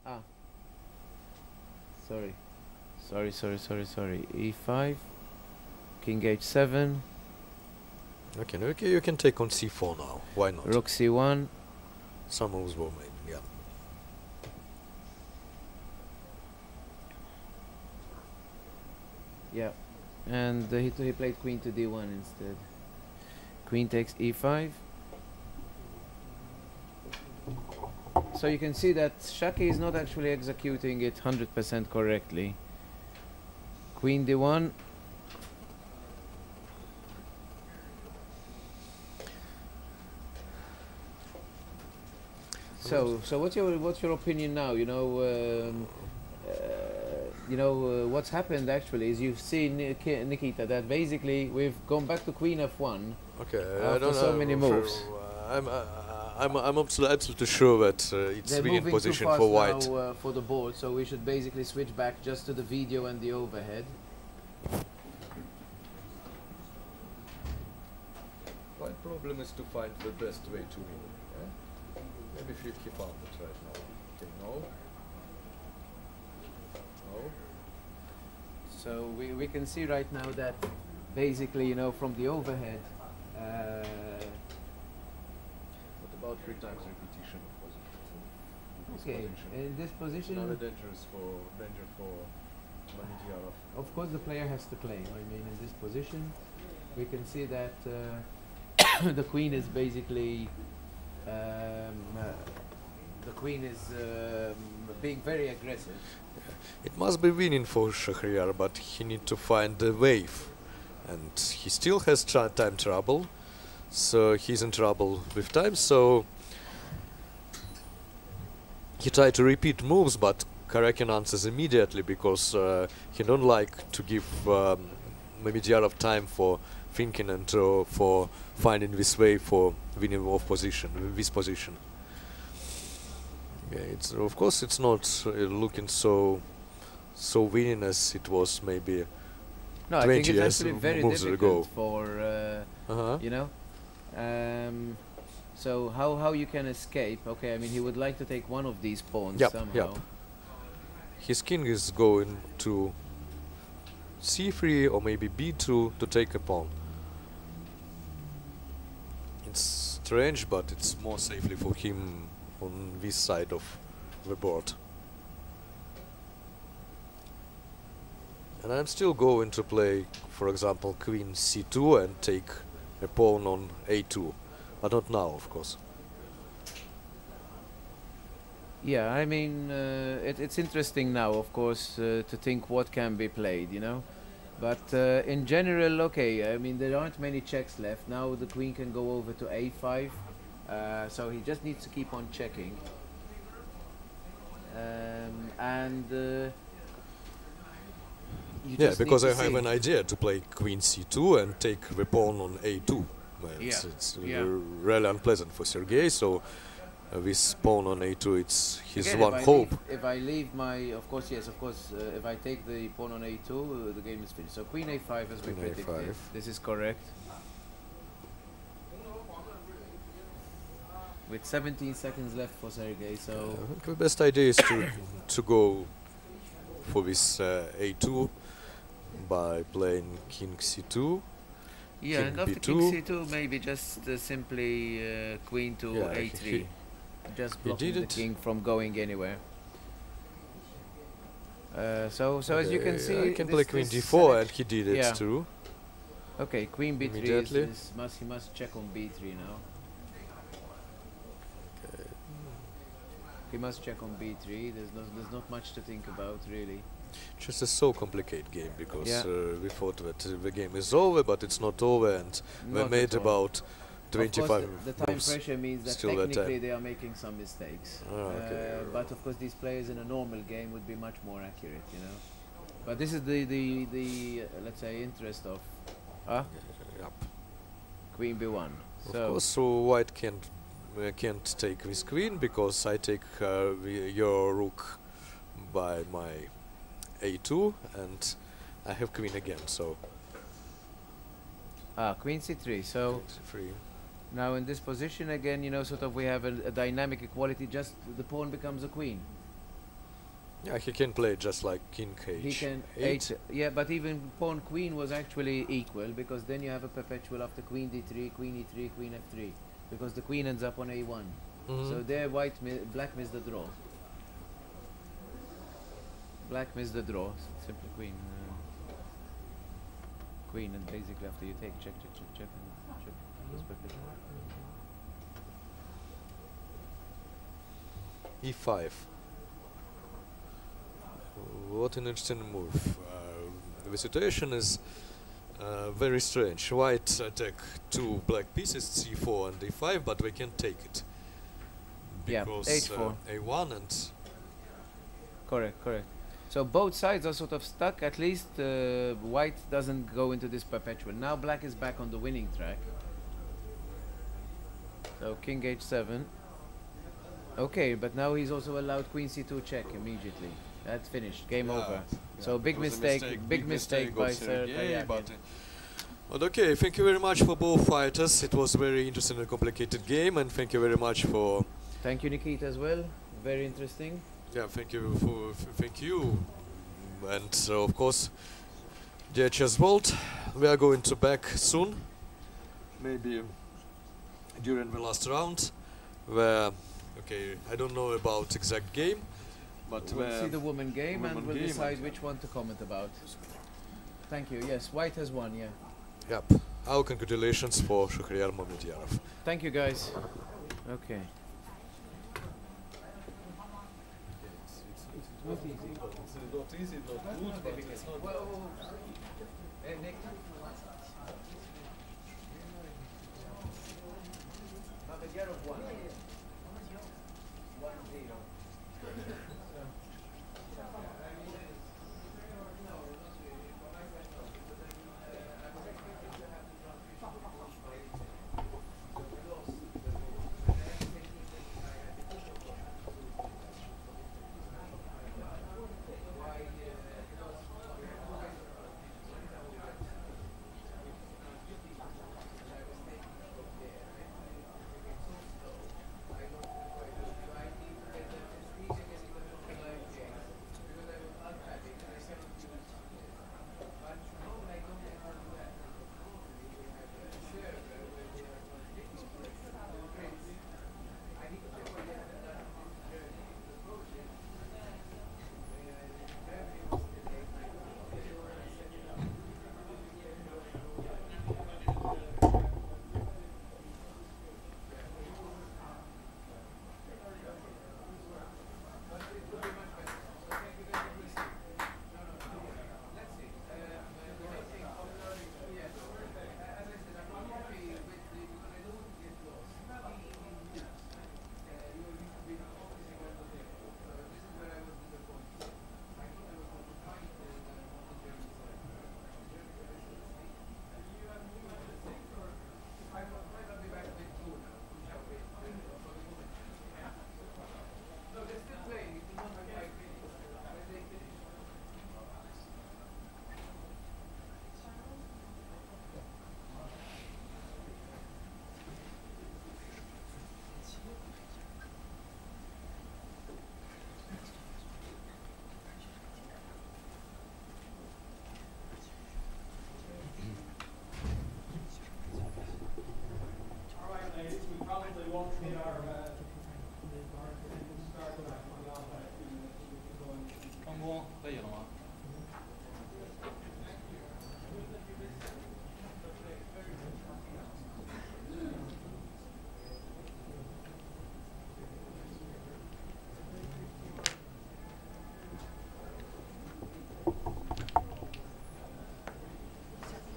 Ah, sorry. Sorry. E5, King H7, Okay, okay, you can take on c4 now. Why not? Rook C1. Some moves were made. Yeah. Yeah. And he played Queen to D1 instead. Queen takes E5. So you can see that Shaki is not actually executing it 100% correctly. Queen D1. So what's your opinion now? What's happened actually is you've seen Nikita that basically we've gone back to Queen F1 Okay, I after don't so know. many moves. I'm absolutely sure that it's They're winning moving too position fast for white. now for the board, so we should basically switch back just to the video and the overhead. My problem is to find the best way to win. Yeah? Maybe if you keep on it right now. Okay, no. No. So we can see right now that basically, from the overhead, What about 3 times repetition of okay, in this position, danger for Mamidyarov. of course the player has to claim. I mean, in this position, we can see that the queen is basically, the queen is being very aggressive. It must be winning for Shahryar, but he need to find the wave. And he still has time trouble. So he's in trouble with time, so he tried to repeat moves, but Karakin answers immediately because he don't like to give Mamidyarov time for thinking and for finding this way for winning off position, this position. Yeah, it's of course it's not looking so winning as it was maybe No, I 20 think it's years actually very moves difficult ago. for Uh-huh. you know. So how you can escape? Okay, I mean he would like to take one of these pawns Yep, somehow. yep. His king is going to c3 or maybe b2 to take a pawn. It's strange, but it's more safely for him on this side of the board. And I'm still going to play, for example, queen c2 and take a pawn on a2, but not now, of course. Yeah, I mean it's interesting now, of course, to think what can be played, But in general, okay, I mean there aren't many checks left. Now the queen can go over to a5, so he just needs to keep on checking. Yeah, because I have an idea to play queen c2 and take the pawn on a2. Well, Yeah, it's yeah. really unpleasant for Sergei, so this pawn on a2, it's his Again, one hope. if I leave my, of course, if I take the pawn on a2, the game is finished. So queen a5 as we Queen predicted. a5. This is correct. With 17 seconds left for Sergei, so I think the best idea is to go for this a2 by playing king c2. yeah, king and after b2. king c2, maybe just simply queen to Yeah, a3, just he blocking did the it. king from going anywhere. So as you can see, I can play queen d4, and he did it yeah. too. Okay, queen b3 Immediately. he must check on b3 now. He must check on b3. There's not much to think about really. Just a so complicated game because Yeah. we thought that the game is over, but it's not over, and we Not made at all. about Of 25 course, the time moves. pressure means that Still that technically time. they are making some mistakes. Okay. But of course, these players in a normal game would be much more accurate, But this is the let's say interest of Yep. queen b1. Of So course, so white can't take this queen because I take your rook by my a2, and I have queen again. So queen c3. So free. now in this position again, sort of we have a dynamic equality. Just the pawn becomes a queen. Yeah, he can play just like king He h8. can eight. Yeah, but even pawn queen was actually equal because then you have a perpetual after queen d3, queen e3, queen f3, because the queen ends up on a1. So there, black missed the draw. Black missed the draw. Simply queen, queen, and basically after you take check, check, check, check, and check. That's perpetual. e5. What an interesting move. The situation is very strange. White attack two black pieces, c4 and d5, but we can take it. Yeah, Because h4. a1 and... Correct, correct. So both sides are sort of stuck. At least white doesn't go into this perpetual. Now black is back on the winning track. So king h7. Okay, but now he's also allowed queen c2 check immediately. That's finished. Game over. So big mistake, big mistake by Sergey. But okay, thank you very much for both fighters. It was a very interesting and complicated game, and thank you very much for... Thank you, Nikita, as well. Very interesting. Yeah, thank you for... thank you. And of course, dear Chess World, we are going to back soon. Maybe during the last round, where... Okay, I don't know about exact game, but we'll see the woman game and we'll decide which one to comment about. Thank you. Yes, white has won, yeah. Yep. Our congratulations for Shahryar Mamedyarov. Thank you, guys. Okay. It's not easy. It's not easy, not good, but it's not... Nick. Mamedyarov won. 1-0.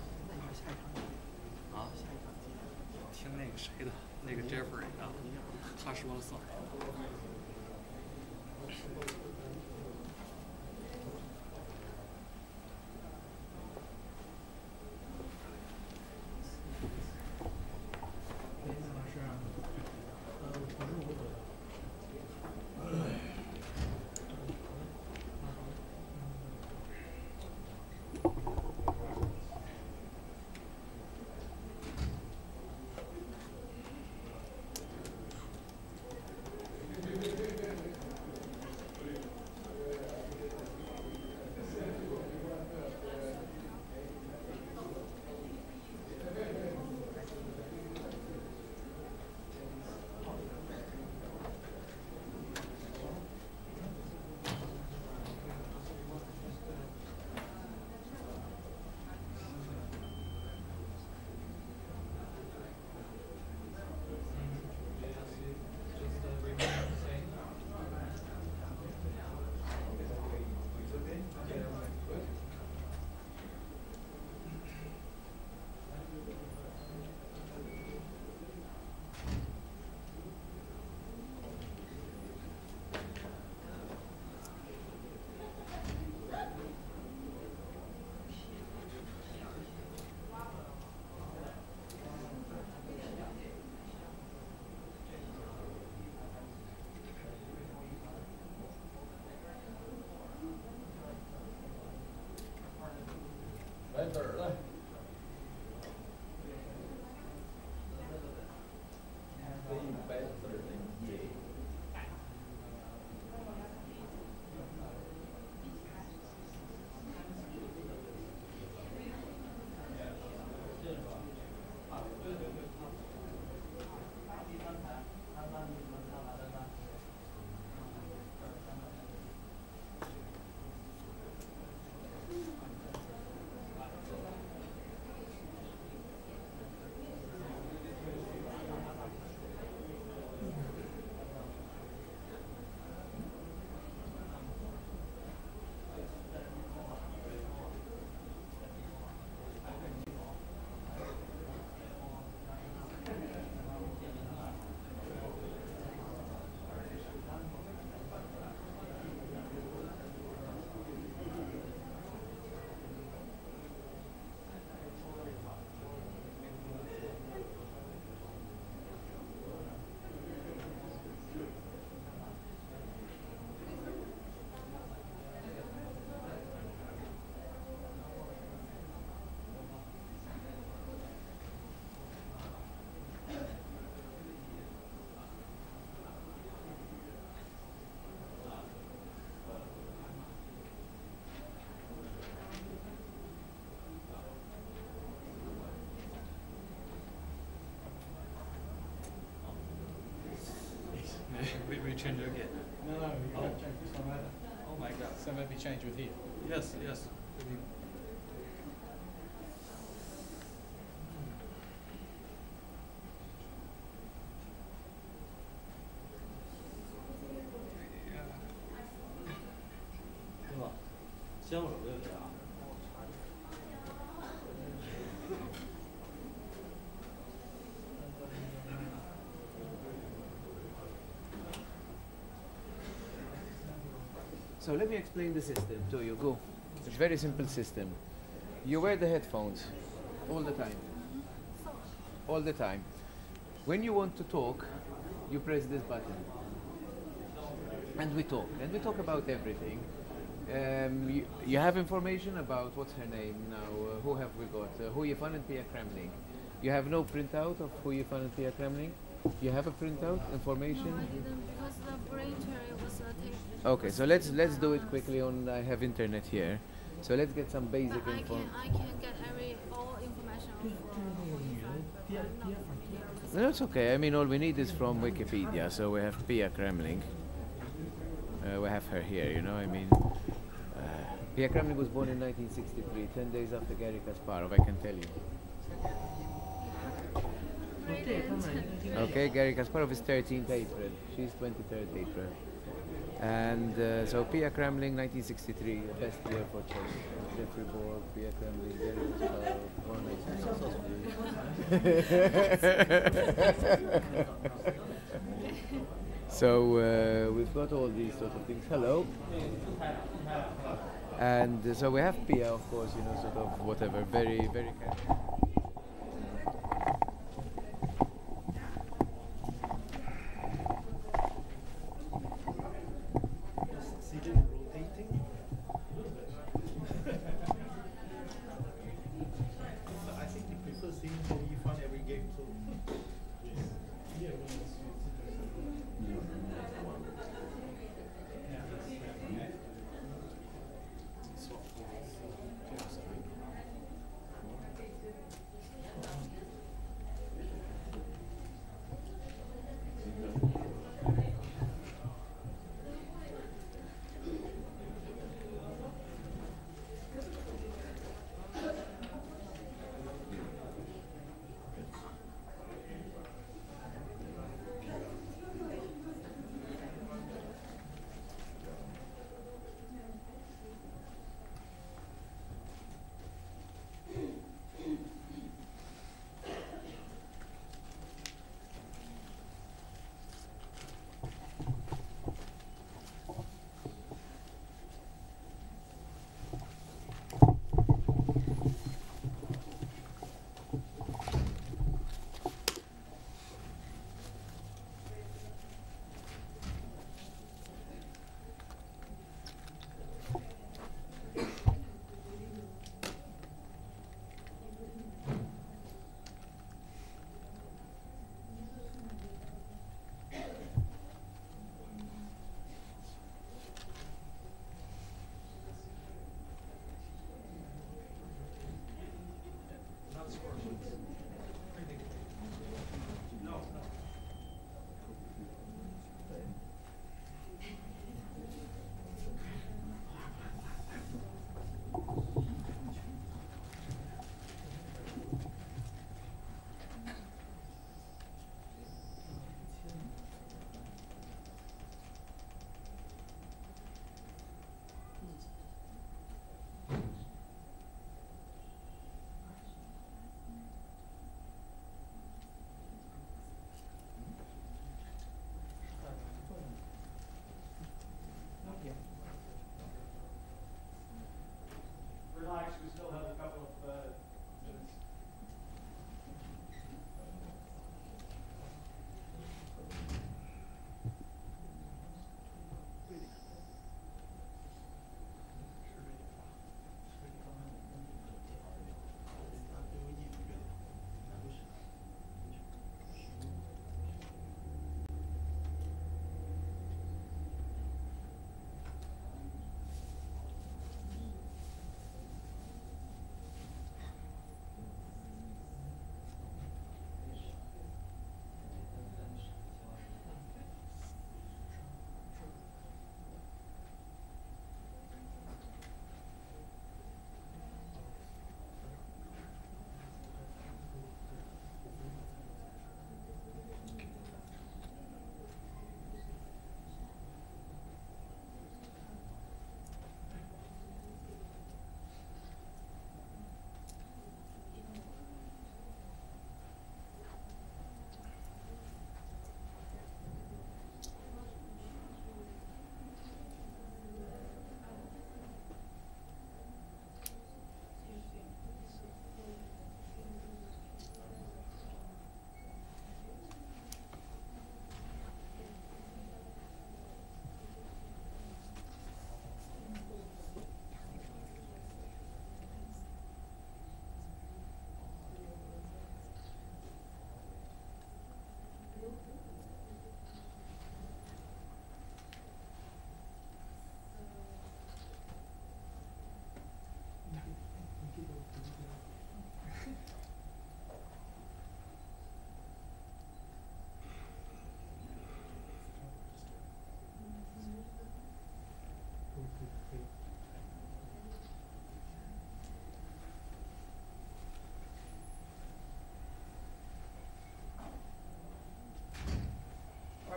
听那个谁的，那个 Jeffrey 啊。 you change it again? No, you can't change this one either. Oh my god. So maybe change with here. Yes, yes. So let me explain the system to you. Go. It's a very simple system. You wear the headphones all the time. All the time. When you want to talk, you press this button. And we talk. And we talk about everything. You have information about what's her name now, who have we got, Hu Yifan and Pia Kremling. You have no printout of Hu Yifan and Pia Kremling? You have a printout, information? No, I didn't because the printer was tape. Okay, so let's do it quickly on, I have internet here. So let's get some basic But info. I can get all information from No, it's okay. I mean, all we need is from Wikipedia. So we have Pia Kremling. We have her here, you know, I mean. Pia Kremling was born in 1963, 10 days after Garry Kasparov, I can tell you. Okay, Garry Kasparov is 13th April. She's 23rd April. And so Pia Kremling, 1963, the best year for chess. Jeffrey Borg, Pia Kremling, Garry Kasparov, born 1963. So we've got all these sort of things. Hello. And so we have Pia, of course, you know, sort of whatever, very, very kind. See them rotating? I think they prefer seeing Hu Yifan every game too. Yeah,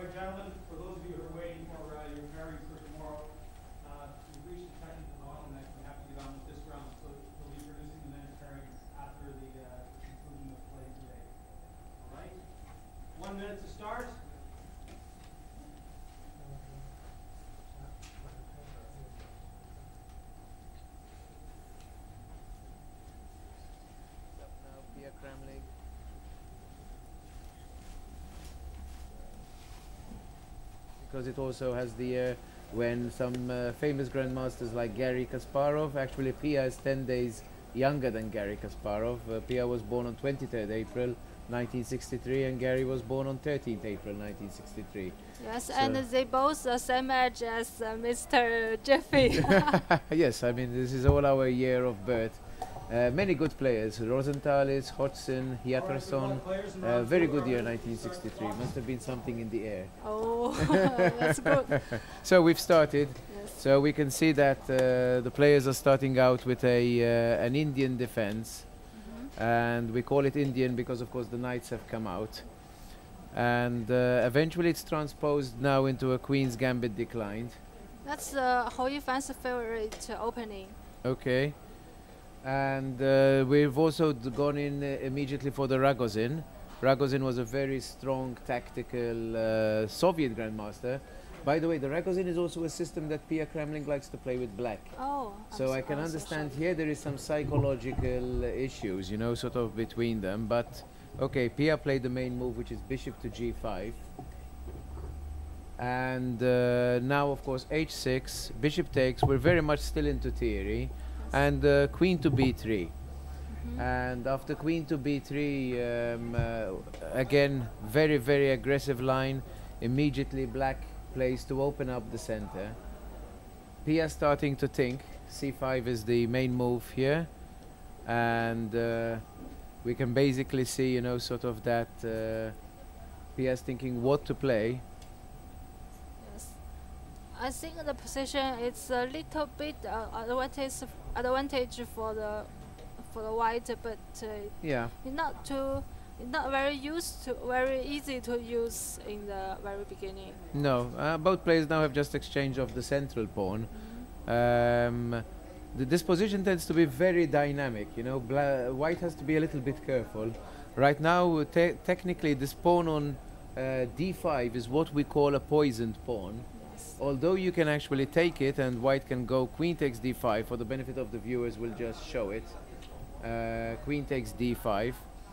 right, gentlemen, for those of you who are waiting for your pairings for tomorrow, we've reached the technical bottleneck. We have to get on with this round, so we'll be producing the men's pairings after the conclusion of play today. All right? 1 minute to start. Now Pia Kramling. Because it also has the when some famous grandmasters like Garry Kasparov, actually Pia is 10 days younger than Garry Kasparov. Pia was born on 23rd April 1963 and Garry was born on 13th April 1963. Yes, So- and they both the same age as Mr. Jeffy. Yes, I mean this is all our year of birth. Many good players, Rosenthalis, Hodgson, Hjartarson, very good year 1963, must have been something in the air. Oh, that's good. So we've started. Yes. So we can see that the players are starting out with an Indian defense, and we call it Indian because of course the knights have come out, and eventually it's transposed now into a Queen's Gambit declined. That's Hou Yifan's favorite opening. Okay, and we've also gone in immediately for the Ragozin. Ragozin was a very strong tactical Soviet grandmaster. By the way, the Ragozin is also a system that Pia Kramling likes to play with black. Oh, So I can understand here there is some psychological issues, you know, sort of between them. But okay, Pia played the main move, which is bishop to g5. And now, of course, h6, bishop takes. We're very much still into theory. And queen to b3. And after queen to b3, again, very, very aggressive line. Immediately black plays to open up the center. Pia starting to think. c5 is the main move here. And we can basically see, you know, sort of that Pia's thinking what to play. Yes. I think the position is a little bit advantage for the white, but Yeah. it's not very easy to use in the very beginning. No, both players now have just exchanged of the central pawn. This position tends to be very dynamic, you know. White has to be a little bit careful. Right now, technically, this pawn on d5 is what we call a poisoned pawn. Yes. Although you can actually take it and white can go queen takes d5, for the benefit of the viewers, we'll just show it. Queen takes d5.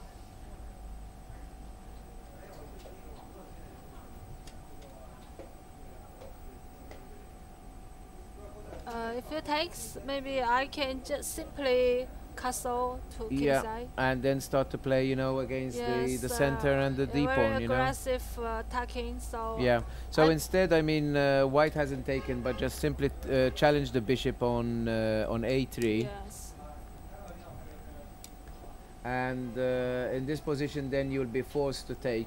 If it takes, maybe I can just simply castle to Yeah, kingside. and then start to play, you know, against the center and the d very pawn, you know. aggressive attacking. So Yeah. So I- instead, I mean, white hasn't taken, but just simply challenge the bishop on a3, yes, and in this position, then you'll be forced to take,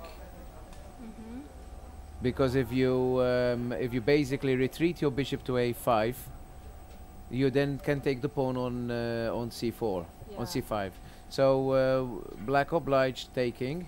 because if you basically retreat your bishop to a5, you then can take the pawn on c4, yeah. on c5. So black obliged taking.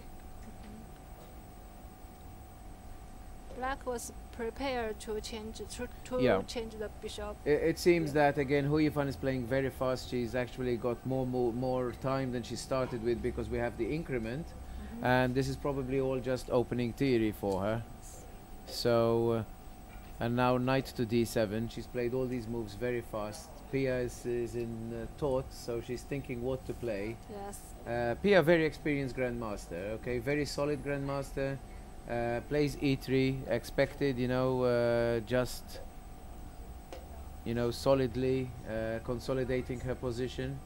Black was prepared to change Yeah. change the bishop. It seems that again Hou Yifan is playing very fast. She's actually got more time than she started with because we have the increment, and this is probably all just opening theory for her. So, and now knight to d7. She's played all these moves very fast. Pia is in thought, so she's thinking what to play. Yes. Pia, very experienced grandmaster. Okay, very solid grandmaster. Plays e3, expected, you know, just, you know, solidly consolidating her position.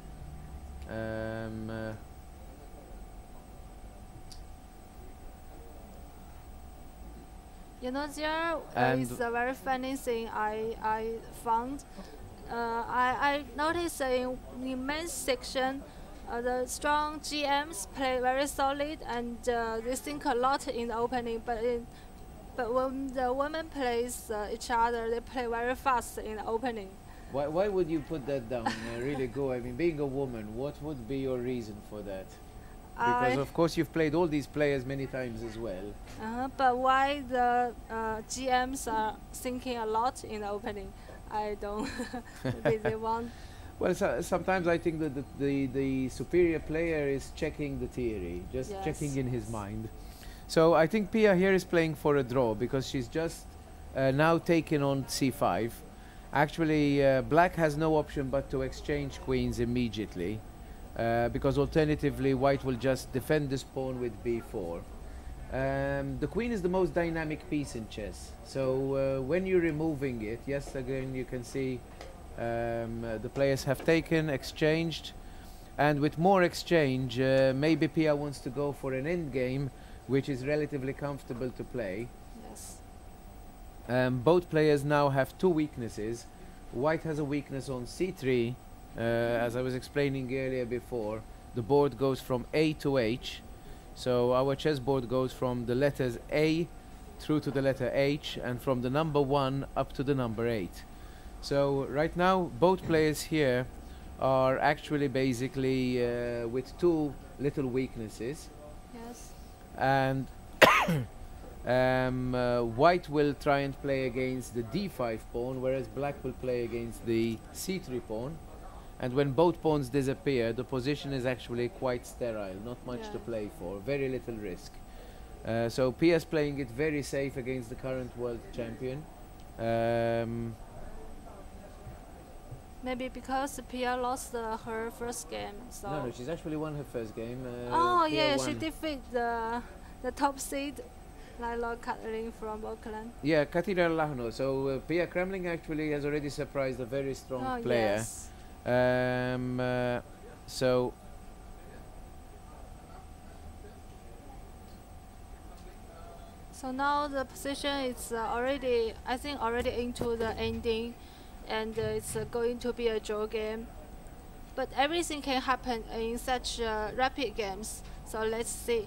You know, there And is a very funny thing I found. I noticed in men's section, the strong GMs play very solid and they think a lot in the opening, but when the women plays each other, they play very fast in the opening. Why would you put that down? Really go. I mean, being a woman, what would be your reason for that? Because of course you've played all these players many times as well. But why the GMs are thinking a lot in the opening? I don't. They want. Well, sometimes I think that the superior player is checking the theory, just Yes, checking in his yes. mind. So I think Pia here is playing for a draw because she's just now taken on c5. Actually, black has no option but to exchange queens immediately, because alternatively white will just defend this pawn with b4. The queen is the most dynamic piece in chess. So when you're removing it, yes, again you can see the players have taken, exchanged, and with more exchange, maybe Pia wants to go for an endgame, which is relatively comfortable to play. Yes. Both players now have two weaknesses. White has a weakness on c3. As I was explaining earlier before, the board goes from A to H. So our chessboard goes from the letters A through to the letter H, and from the number 1 up to the number 8. So right now both players here are actually basically with two little weaknesses, Yes. and white will try and play against the d5 pawn, whereas black will play against the c3 pawn. And when both pawns disappear, the position is actually quite sterile, not much to Yeah. play for, very little risk. So Pia's playing it very safe against the current world champion. Maybe because Pia lost her first game, so. No, she's actually won her first game. Oh Pia yeah, she won. defeated the top seed, Laila Katlin from Auckland. Yeah, Katina Lahno. So Pia Kremling actually has already surprised a very strong Oh player. yes. So So now the position is already, I think, already into the ending, and it's going to be a draw game. But everything can happen in such rapid games. So let's see.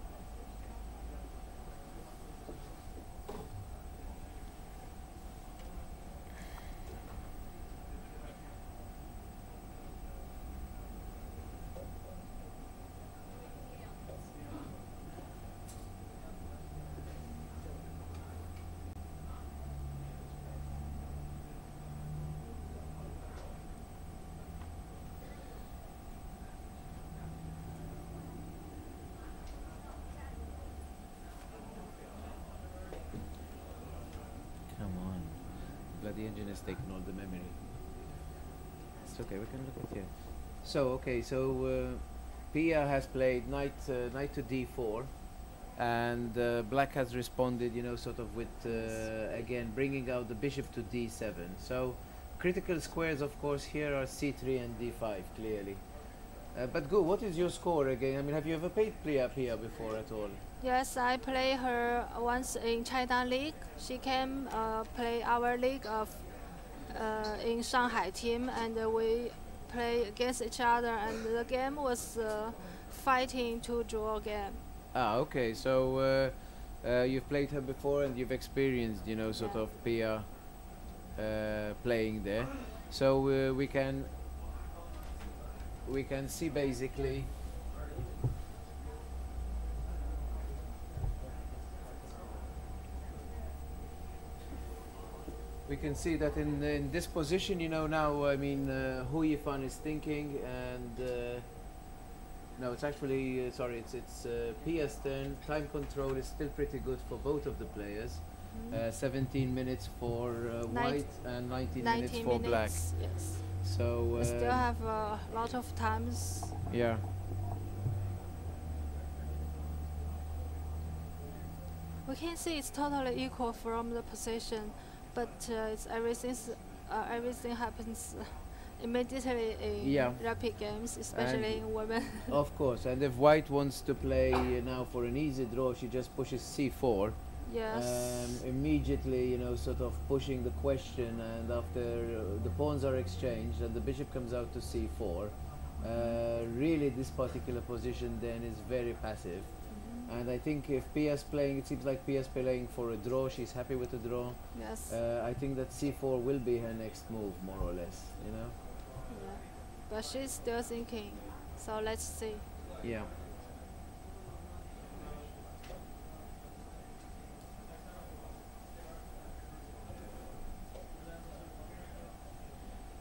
come on, bloody engine has taken all the memory. It's okay, we can look at here. So okay, so Pia has played knight to d4, and black has responded, you know, sort of with again bringing out the bishop to d7. So critical squares, of course, here are c3 and d5 clearly. But Gu, what is your score again? I mean, have you ever played Pia before at all? Yes, I play her once in China League. She came play our league of in Shanghai team, and we play against each other. And the game was fighting to draw game. Ah, okay. So you've played her before, and you've experienced, you know, sort Yeah. of Pia playing there. So we can see basically. We can see that in this position, you know, now, I mean, Hu Yifan is thinking, and no, it's actually, sorry, it's Pia's turn. Time control is still pretty good for both of the players. 17 minutes for white and 19 minutes 19 for black. minutes. Yes. So We still have a lot of times. yeah. We can see it's totally equal from the position, but everything happens immediately in Yeah. rapid games, especially in women. Of course, and if white wants to play now for an easy draw, she just pushes c4. Yes. Immediately, you know, sort of pushing the question, and after the pawns are exchanged and the bishop comes out to c4, really this particular position then is very passive. And I think if Pia's playing, it seems like Pia's playing for a draw. She's happy with the draw. Yes. I think that c4 will be her next move, more or less, you know. Yeah. But she's still thinking. So let's see. Yeah.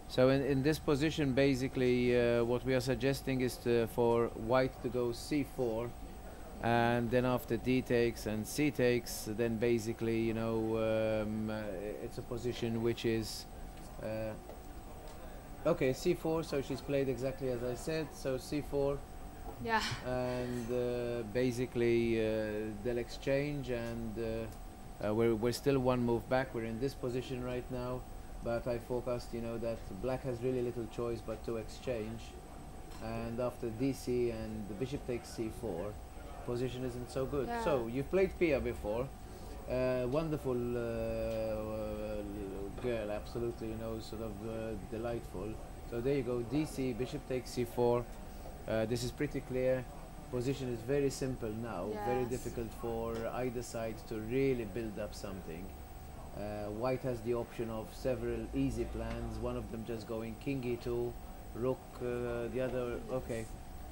So in this position, basically, what we are suggesting is for white to go c4, and then after d takes and c takes, then basically, you know, it's a position which is okay, c4. So she's played exactly as I said. So c4, Yeah. and basically they'll exchange, and we're still one move back. We're in this position right now, but I forecast, you know, that black has really little choice but to exchange, and after dc and the bishop takes c4, position isn't so good. Yeah. So you've played Pia before, wonderful girl, absolutely, you know, sort of delightful. So there you go, dc, bishop takes c4. This is pretty clear. Position is very simple now, very Yes. difficult for either side to really build up something. White has the option of several easy plans, one of them just going king e2, rook, the other, okay.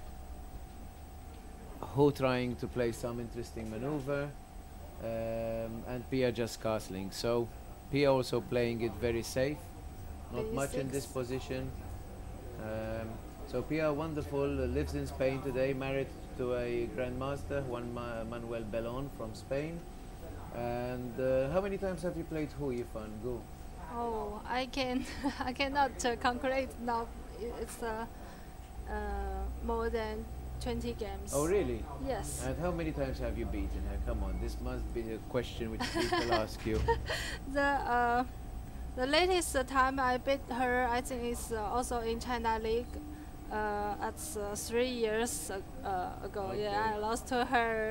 Ho trying to play some interesting maneuver, and Pia just castling. So Pia also playing it very safe, not much in this B6. position. So Pia, wonderful, lives in Spain today, married to a grandmaster, Juan Manuel Belon from Spain. And how many times have you played Hu Yifan? Go. Oh, I can I cannot calculate now. It's more than 20 games. Oh, really? Yes. And how many times have you beaten her? Come on, this must be a question which people ask you. The latest time I beat her, I think is also in China League. That's 3 years ago. Okay. Yeah, I lost to her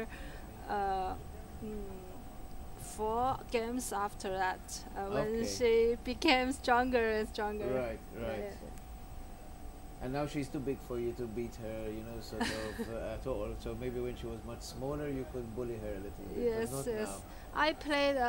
4 games after that when Okay. she became stronger and stronger. Right, right. Yeah. And now she's too big for you to beat her, you know, sort of at all. So maybe when she was much smaller, you could bully her a little bit. Yes, but not yes. now. I played.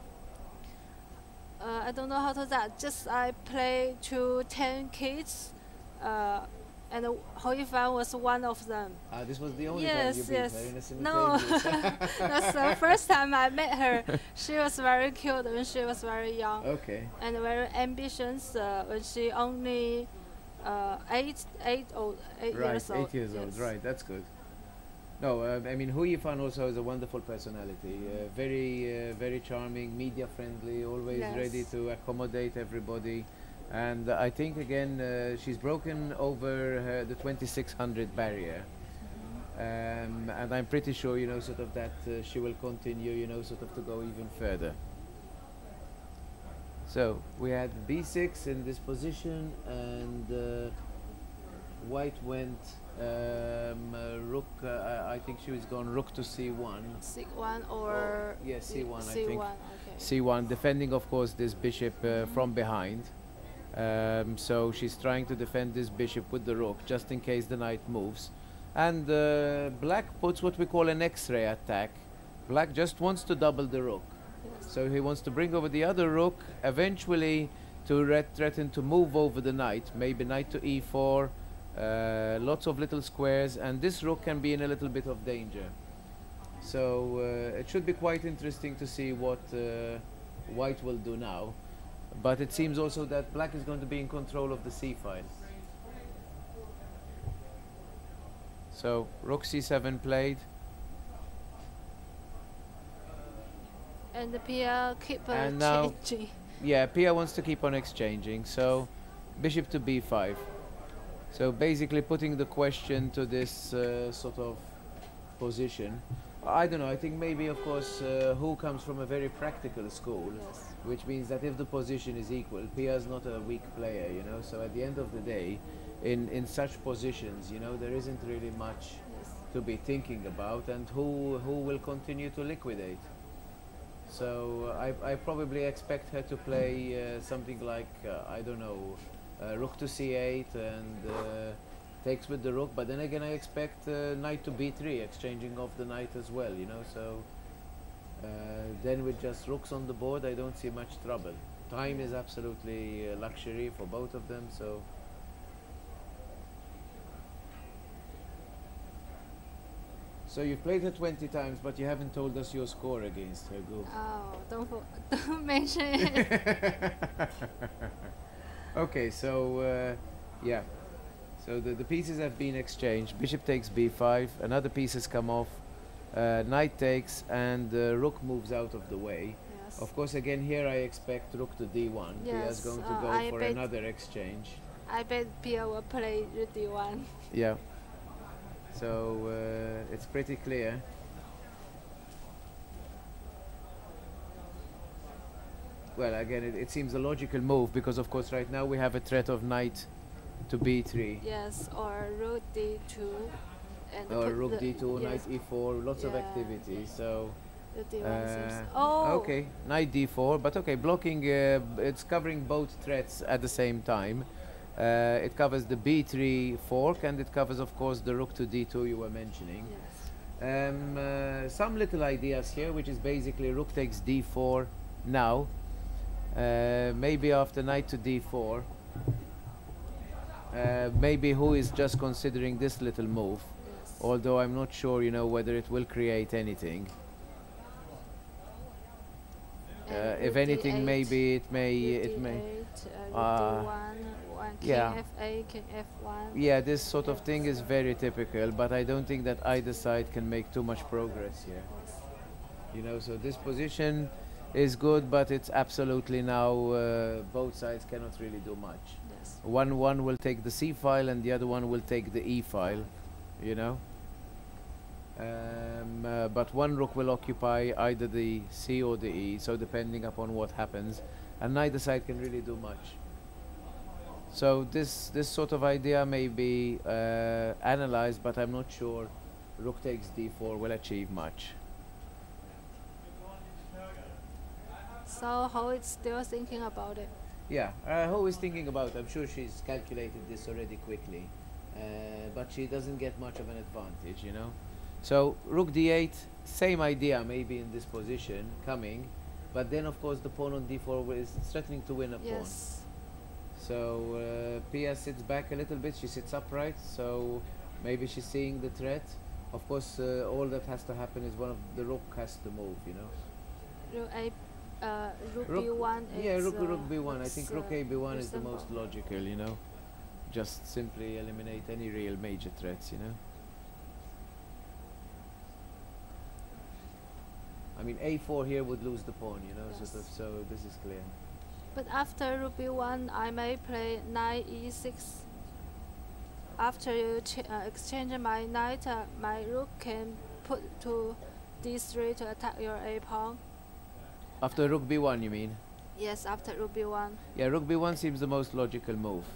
I don't know how to that. Just I played to 10 kids, and Hou Yifan was one of them. This was the only Yes, time you beat yes. her in a No, simultaneous. that's the first time I met her. She was very cute when she was very young Okay. and very ambitious when she only 8 Right, years old. 8 years old. Yes. Right, that's good. No, I mean, Hu Yifan also has a wonderful personality. Very charming, media friendly, always Yes. ready to accommodate everybody. And I think again, she's broken over the 2600 barrier. And I'm pretty sure, you know, sort of that she will continue, you know, sort of to go even further. So we had b6 in this position, and white went rook. I think she was going rook to c1. C1 or yeah, c1, I C1. think. Okay. C1, defending, of course, this bishop from behind. So she's trying to defend this bishop with the rook, just in case the knight moves. And black puts what we call an X-ray attack. Black just wants to double the rook. Yes. So he wants to bring over the other rook, eventually to threaten to move over the knight, maybe knight to e4, lots of little squares, and this rook can be in a little bit of danger. So it should be quite interesting to see what white will do now. But it seems also that black is going to be in control of the c file. So rook c7 played. And the Pia keep And now- changing. Yeah, Pia wants to keep on exchanging, so bishop to b5. So basically putting the question to this sort of position. I don't know, I think maybe, of course, Hu comes from a very practical school, Yes. which means that if the position is equal, Pia is not a weak player, you know, so at the end of the day, in such positions, you know, there isn't really much Yes. to be thinking about, and who will continue to liquidate. So I probably expect her to play something like I don't know, rook to c8 and takes with the rook. But then again, I expect knight to b3, exchanging off the knight as well. You know, so then with just rooks on the board, I don't see much trouble. Time is absolutely a luxury for both of them. So you've played her 20 times, but you haven't told us your score against her. Go. Oh, don't mention it. Okay, so yeah. So the pieces have been exchanged. Bishop takes b5. Another piece has come off. Knight takes, and rook moves out of the way. Yes. Of course, again here I expect rook to d1. Pia's Yes, going to go I for bet- another exchange. I bet Pia will play rook d1. Yeah. So it's pretty clear. Well, again, it seems a logical move because, of course, right now we have a threat of knight to b3. Yes, or rook d2. And Or put rook the- d2, knight yes, e4, lots of Yeah. activity. So, rook d1 seems. uh, Oh! okay, knight d4, but okay, blocking, it's covering both threats at the same time. It covers the b3 fork, and it covers, of course, the rook to d2 you were mentioning. Yes. Some little ideas here, which is basically rook takes d4 now. Maybe after knight to d4. Maybe who is just considering this little move, Yes. although I'm not sure, you know, whether it will create anything. And If rook anything, d8, maybe it may, rook it may. d8, rook uh, d1, one king yeah. f8, king f1. Yeah, this sort of thing is very typical, but I don't think that either side can make too much progress here. Yes. You know, so this position is good, but it's absolutely now both sides cannot really do much. Yes. One will take the c file, and the other one will take the e file. You know. But one rook will occupy either the c or the e, so depending upon what happens, and neither side can really do much. So this sort of idea may be analyzed, but I'm not sure rook takes d4 will achieve much. So Ho is still thinking about it. Yeah, Ho is thinking about it. I'm sure she's calculated this already quickly, but she doesn't get much of an advantage, you know. So rook d8, same idea maybe in this position coming, but then of course the pawn on d4 is threatening to win a pawn. Yes. So Pia sits back a little bit, she sits upright, so maybe she's seeing the threat. Of course, all that has to happen is one of the rook has to move, you know. Rook a, rook Rook- b1 Yeah, is, rook b1. I looks, think rook ab1 is the reasonable. most logical, you know. Just simply eliminate any real major threats, you know. I mean, a4 here would lose the pawn, you know, Yes. sort of, so this is clear. But after rook b1, I may play knight e6. After you exchange my knight, my rook can put to d3 to attack your a pawn. After rook b1, you mean? Yes, after rook b1. Yeah, rook b1 seems the most logical move.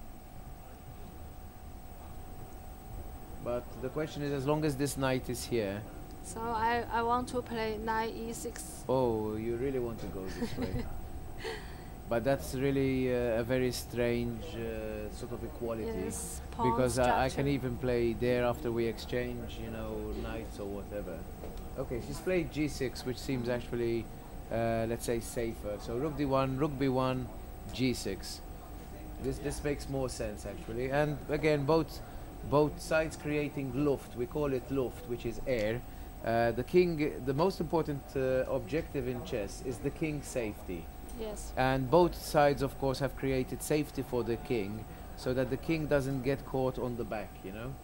But the question is, as long as this knight is here, So I want to play knight e6. oh, you really want to go this way. But that's really a very strange sort of equality. Yes, pawn Because I can structure. even play there after we exchange, you know, knights or whatever. Okay, she's played g6, which seems actually, let's say, safer. So rook d1, rook b1, g6. This makes more sense actually. And again, both sides creating luft. We call it luft, which is air. The king, the most important objective in chess is the king's safety. Yes. And both sides, of course, have created safety for the king, so that the king doesn't get caught on the back, you know.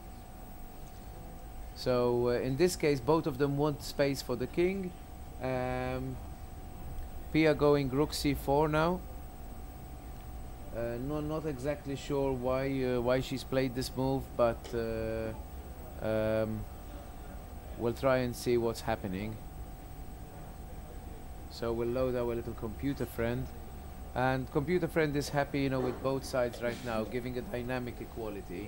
So in this case, both of them want space for the king. Pia going rook c4 now. Not exactly sure why she's played this move, but we'll try and see what's happening. So we'll load our little computer friend, and computer friend is happy, you know, with both sides right now, giving a dynamic equality.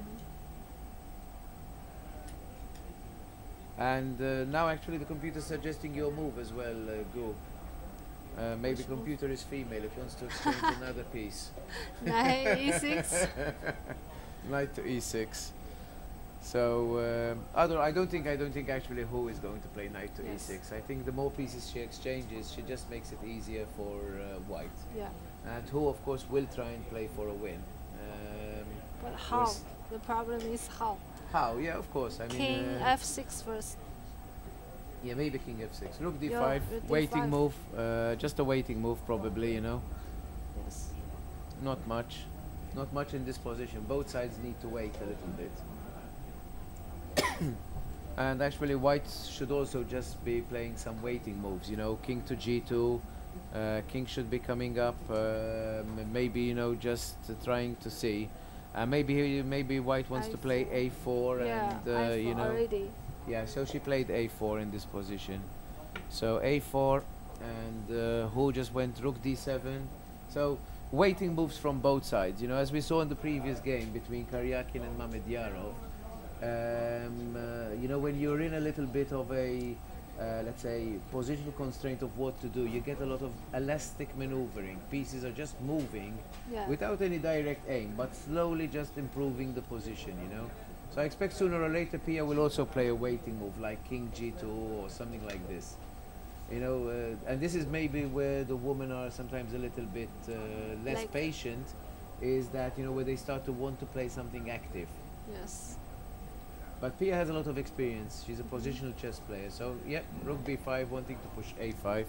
And now actually the computer is suggesting your move as well, Go. Maybe Which move? computer is female, it wants to exchange another piece. Knight e6. Knight to e6. So I don't think actually Ho is going to play knight to Yes. e6. I think the more pieces she exchanges, she just makes it easier for white. Yeah. And Ho, of course, will try and play for a win. But we'll how? s- The problem is how. How? Yeah, of course. I mean, King f6 first. yeah, maybe king f6. Rook Yeah, d5, rook waiting d5. move. Just a waiting move, probably. You know. Yes. Not much. Not much in this position. Both sides need to wait a little bit. And actually white should also just be playing some waiting moves, you know, king to g2, king should be coming up, maybe, you know, just trying to see. Maybe white wants to play a4 Yeah, and, I4 you know. already. Yeah, so she played a4 in this position. So a4 and who just went rook d7. So waiting moves from both sides, you know, as we saw in the previous game between Karyakin and Mamedyarov. You know, when you're in a little bit of a, let's say, positional constraint of what to do, you get a lot of elastic maneuvering. Pieces are just moving Yeah. without any direct aim, but slowly just improving the position, you know. So I expect sooner or later Pia will also play a waiting move like king g2 or something like this. You know, and this is maybe where the women are sometimes a little bit less Like- patient, is that, you know, where they start to want to play something active. Yes. But Pia has a lot of experience. She's a positional chess player. So, yeah, rook b5, wanting to push a5.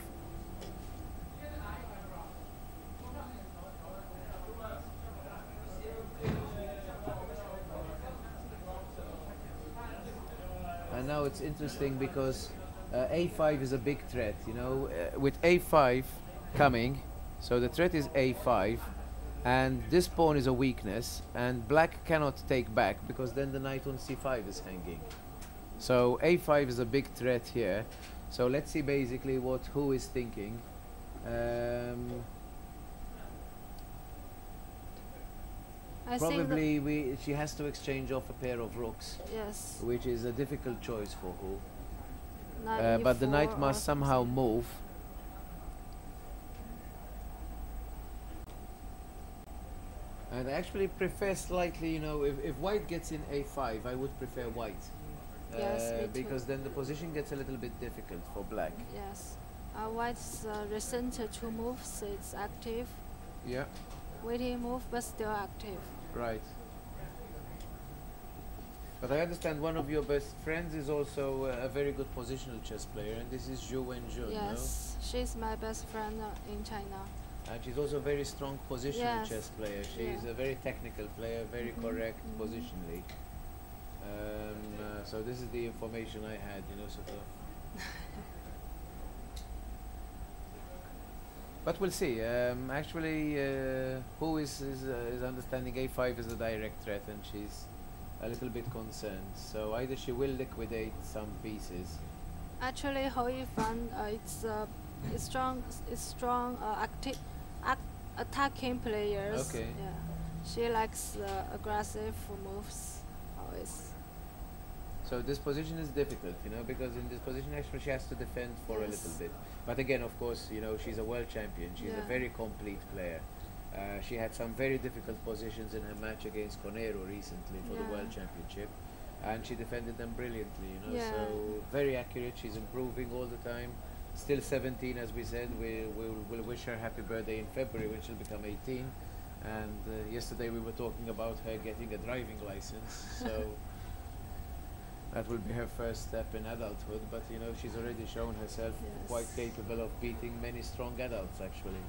And now it's interesting because a5 is a big threat, you know, with a5 coming, so the threat is a5, and this pawn is a weakness, and black cannot take back because then the knight on c5 is hanging. So a5 is a big threat here. So let's see basically what who is thinking. I think Probably she has to exchange off a pair of rooks, yes. which is a difficult choice for who. Knight But the e4 knight or must somehow something. move. And I actually prefer slightly, you know, if white gets in a5, I would prefer white. Yes, me too. Because then the position gets a little bit difficult for black. Yes. White's recent two moves, it's active. Yeah, Waiting move, but still active. right. But I understand one of your best friends is also a very good positional chess player, and this is Zhu Wenjun, Yes, she's my best friend in China. no? And she's also a very strong positional Yes. chess player. She's Yeah. a very technical player, very Mhm, correct mhm. positionally. So this is the information I had, you know, sort of. But we'll see. Actually, who is understanding a5 is a direct threat, and she's a little bit concerned. So either she will liquidate some pieces. Actually, Hou Yifan, it's strong, attacking players. Okay. Yeah, she likes aggressive moves always. So this position is difficult, you know, because in this position actually she has to defend for a little Yes. bit. But again, of course, you know, she's a world champion. She's a Yeah. very complete player. She had some very difficult positions in her match against Conero recently for the Yeah. world championship, and she defended them brilliantly, you know. Yeah. So very accurate. She's improving all the time. Still 17, as we said. We'll wish her happy birthday in February when she'll become 18. And yesterday we were talking about her getting a driving license. So. That will be her first step in adulthood, but you know, she's already shown herself quite Yes. capable of beating many strong adults actually.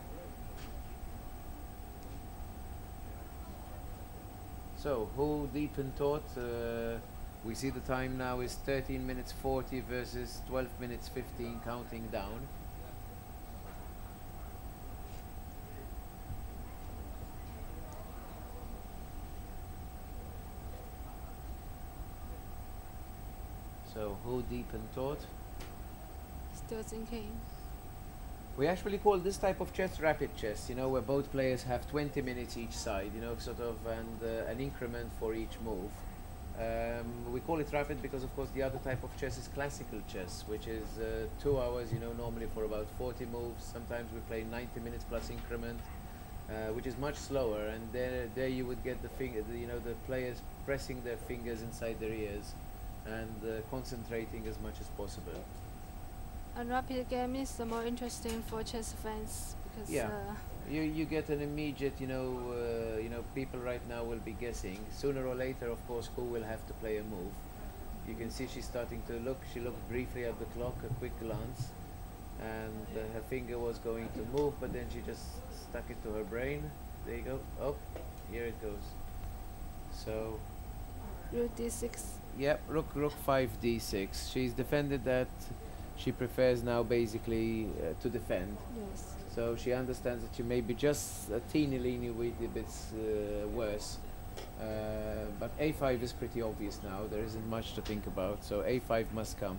So, who deep in thought? We see the time now is 13 minutes 40 versus 12 minutes 15 counting down. So, who deep in thought? Still thinking. We actually call this type of chess rapid chess, you know, where both players have 20 minutes each side, you know, sort of, and an increment for each move. We call it rapid because, of course, the other type of chess is classical chess, which is 2 hours, you know, normally for about 40 moves. Sometimes we play 90 minutes plus increment, which is much slower, and there you would get the players pressing their fingers inside their ears and concentrating as much as possible. And rapid game is the more interesting for chess fans because Yeah. You get an immediate, people right now will be guessing. Sooner or later, of course, who will have to play a move. You can see she's starting to look. She looked briefly at the clock, a quick glance, and her finger was going to move, but then she just stuck it to her brain. there you go. Oh, here it goes. So, Rook d6. yep, rook 5 d6. She's defended that. She prefers now basically to defend. Yes. So she understands that she may be just a teeny bit worse. But a5 is pretty obvious now. There isn't much to think about. So a5 must come.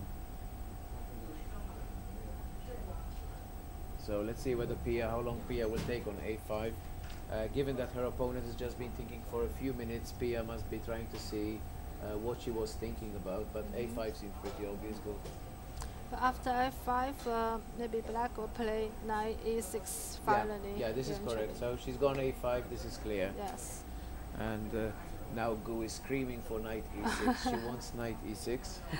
So let's see whether how long Pia will take on a5. Given that her opponent has just been thinking for a few minutes, Pia must be trying to see what she was thinking about. But a5 seems pretty obvious. Go. But after f5, maybe black will play knight e6 finally. Yeah, this is correct. eventually. So she's gone a5. This is clear. Yes. And now Gu is screaming for knight e6. She wants knight e6.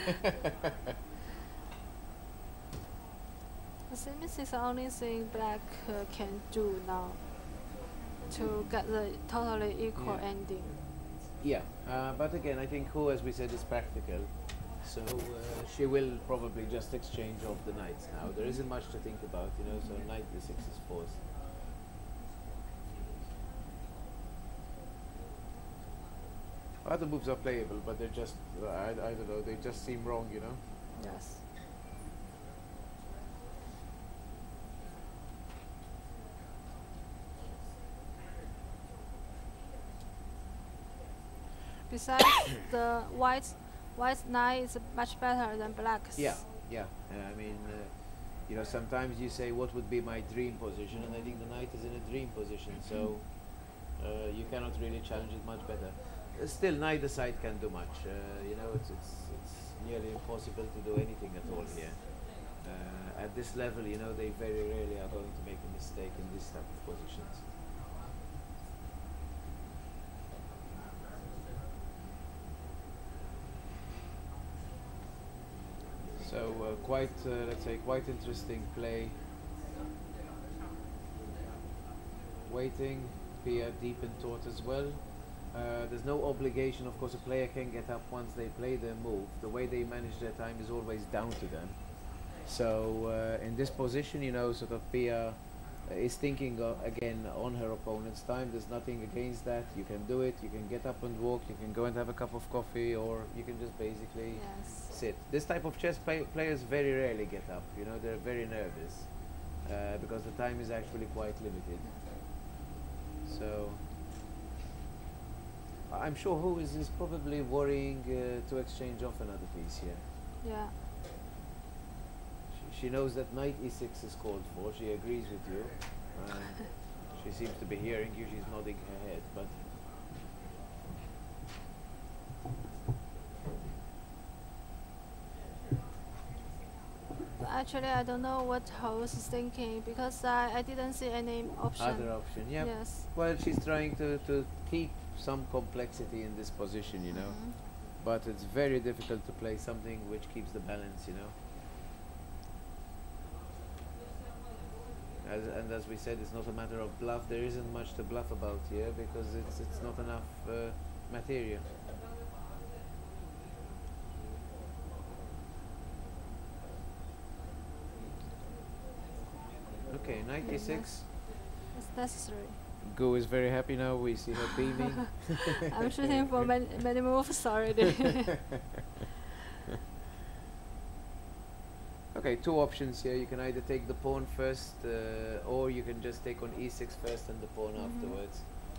I think this is the only thing black can do now to get the totally equal Yeah. ending. Yeah, but again, I think Hu, as we said, is practical. So she will probably just exchange off the knights now. There isn't much to think about, you know, so knight e6 is forced. Other moves are playable, but they're just, I don't know, they just seem wrong, you know. Yes. Besides, the white knight is much better than black's. Yeah, yeah. I mean, you know, sometimes you say, what would be my dream position? And I think the knight is in a dream position, so you cannot really challenge it much better. Still, neither side can do much. You know, it's nearly impossible to do anything at all here. At this level, you know, they very rarely are going to make a mistake in this type of positions. So quite, let's say, quite interesting play. Waiting, Pia deep in thought as well. There's no obligation, of course. A player can get up once they play their move. The way they manage their time is always down to them. So in this position, you know, sort of Pia is thinking again on her opponent's time. There's nothing against that. You can do it. You can get up and walk. You can go and have a cup of coffee, or you can just basically sit. This type of chess players very rarely get up. You know, they're very nervous because the time is actually quite limited. So I'm sure Hu is probably worrying to exchange off another piece here. Yeah. She knows that knight e6 is called for. She agrees with you. She seems to be hearing you. She's nodding her head, but Actually, I don't know what House is thinking because I didn't see any option. other option, yeah. Yes. Well, she's trying to keep some complexity in this position, you know. But it's very difficult to play something which keeps the balance, you know. And as we said, it's not a matter of bluff. There isn't much to bluff about here because it's not enough material. Okay, knight e6. It's necessary. Gu is very happy now. We see her beaming. I'm shooting for many moves already. Okay, two options here. You can either take the pawn first, or you can just take on e6 first and the pawn afterwards.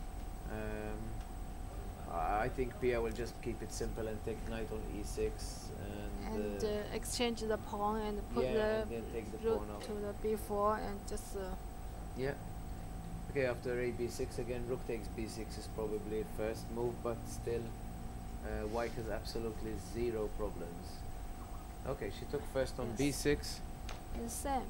I think Pia will just keep it simple and take knight on e6 and exchange the pawn and put yeah, the and then take the rook pawn off. to the b4 and just Yeah. Okay, after a b6 again, rook takes b6 is probably the first move, but still, white has absolutely zero problems. Okay, she took first on Yes. b6. the same.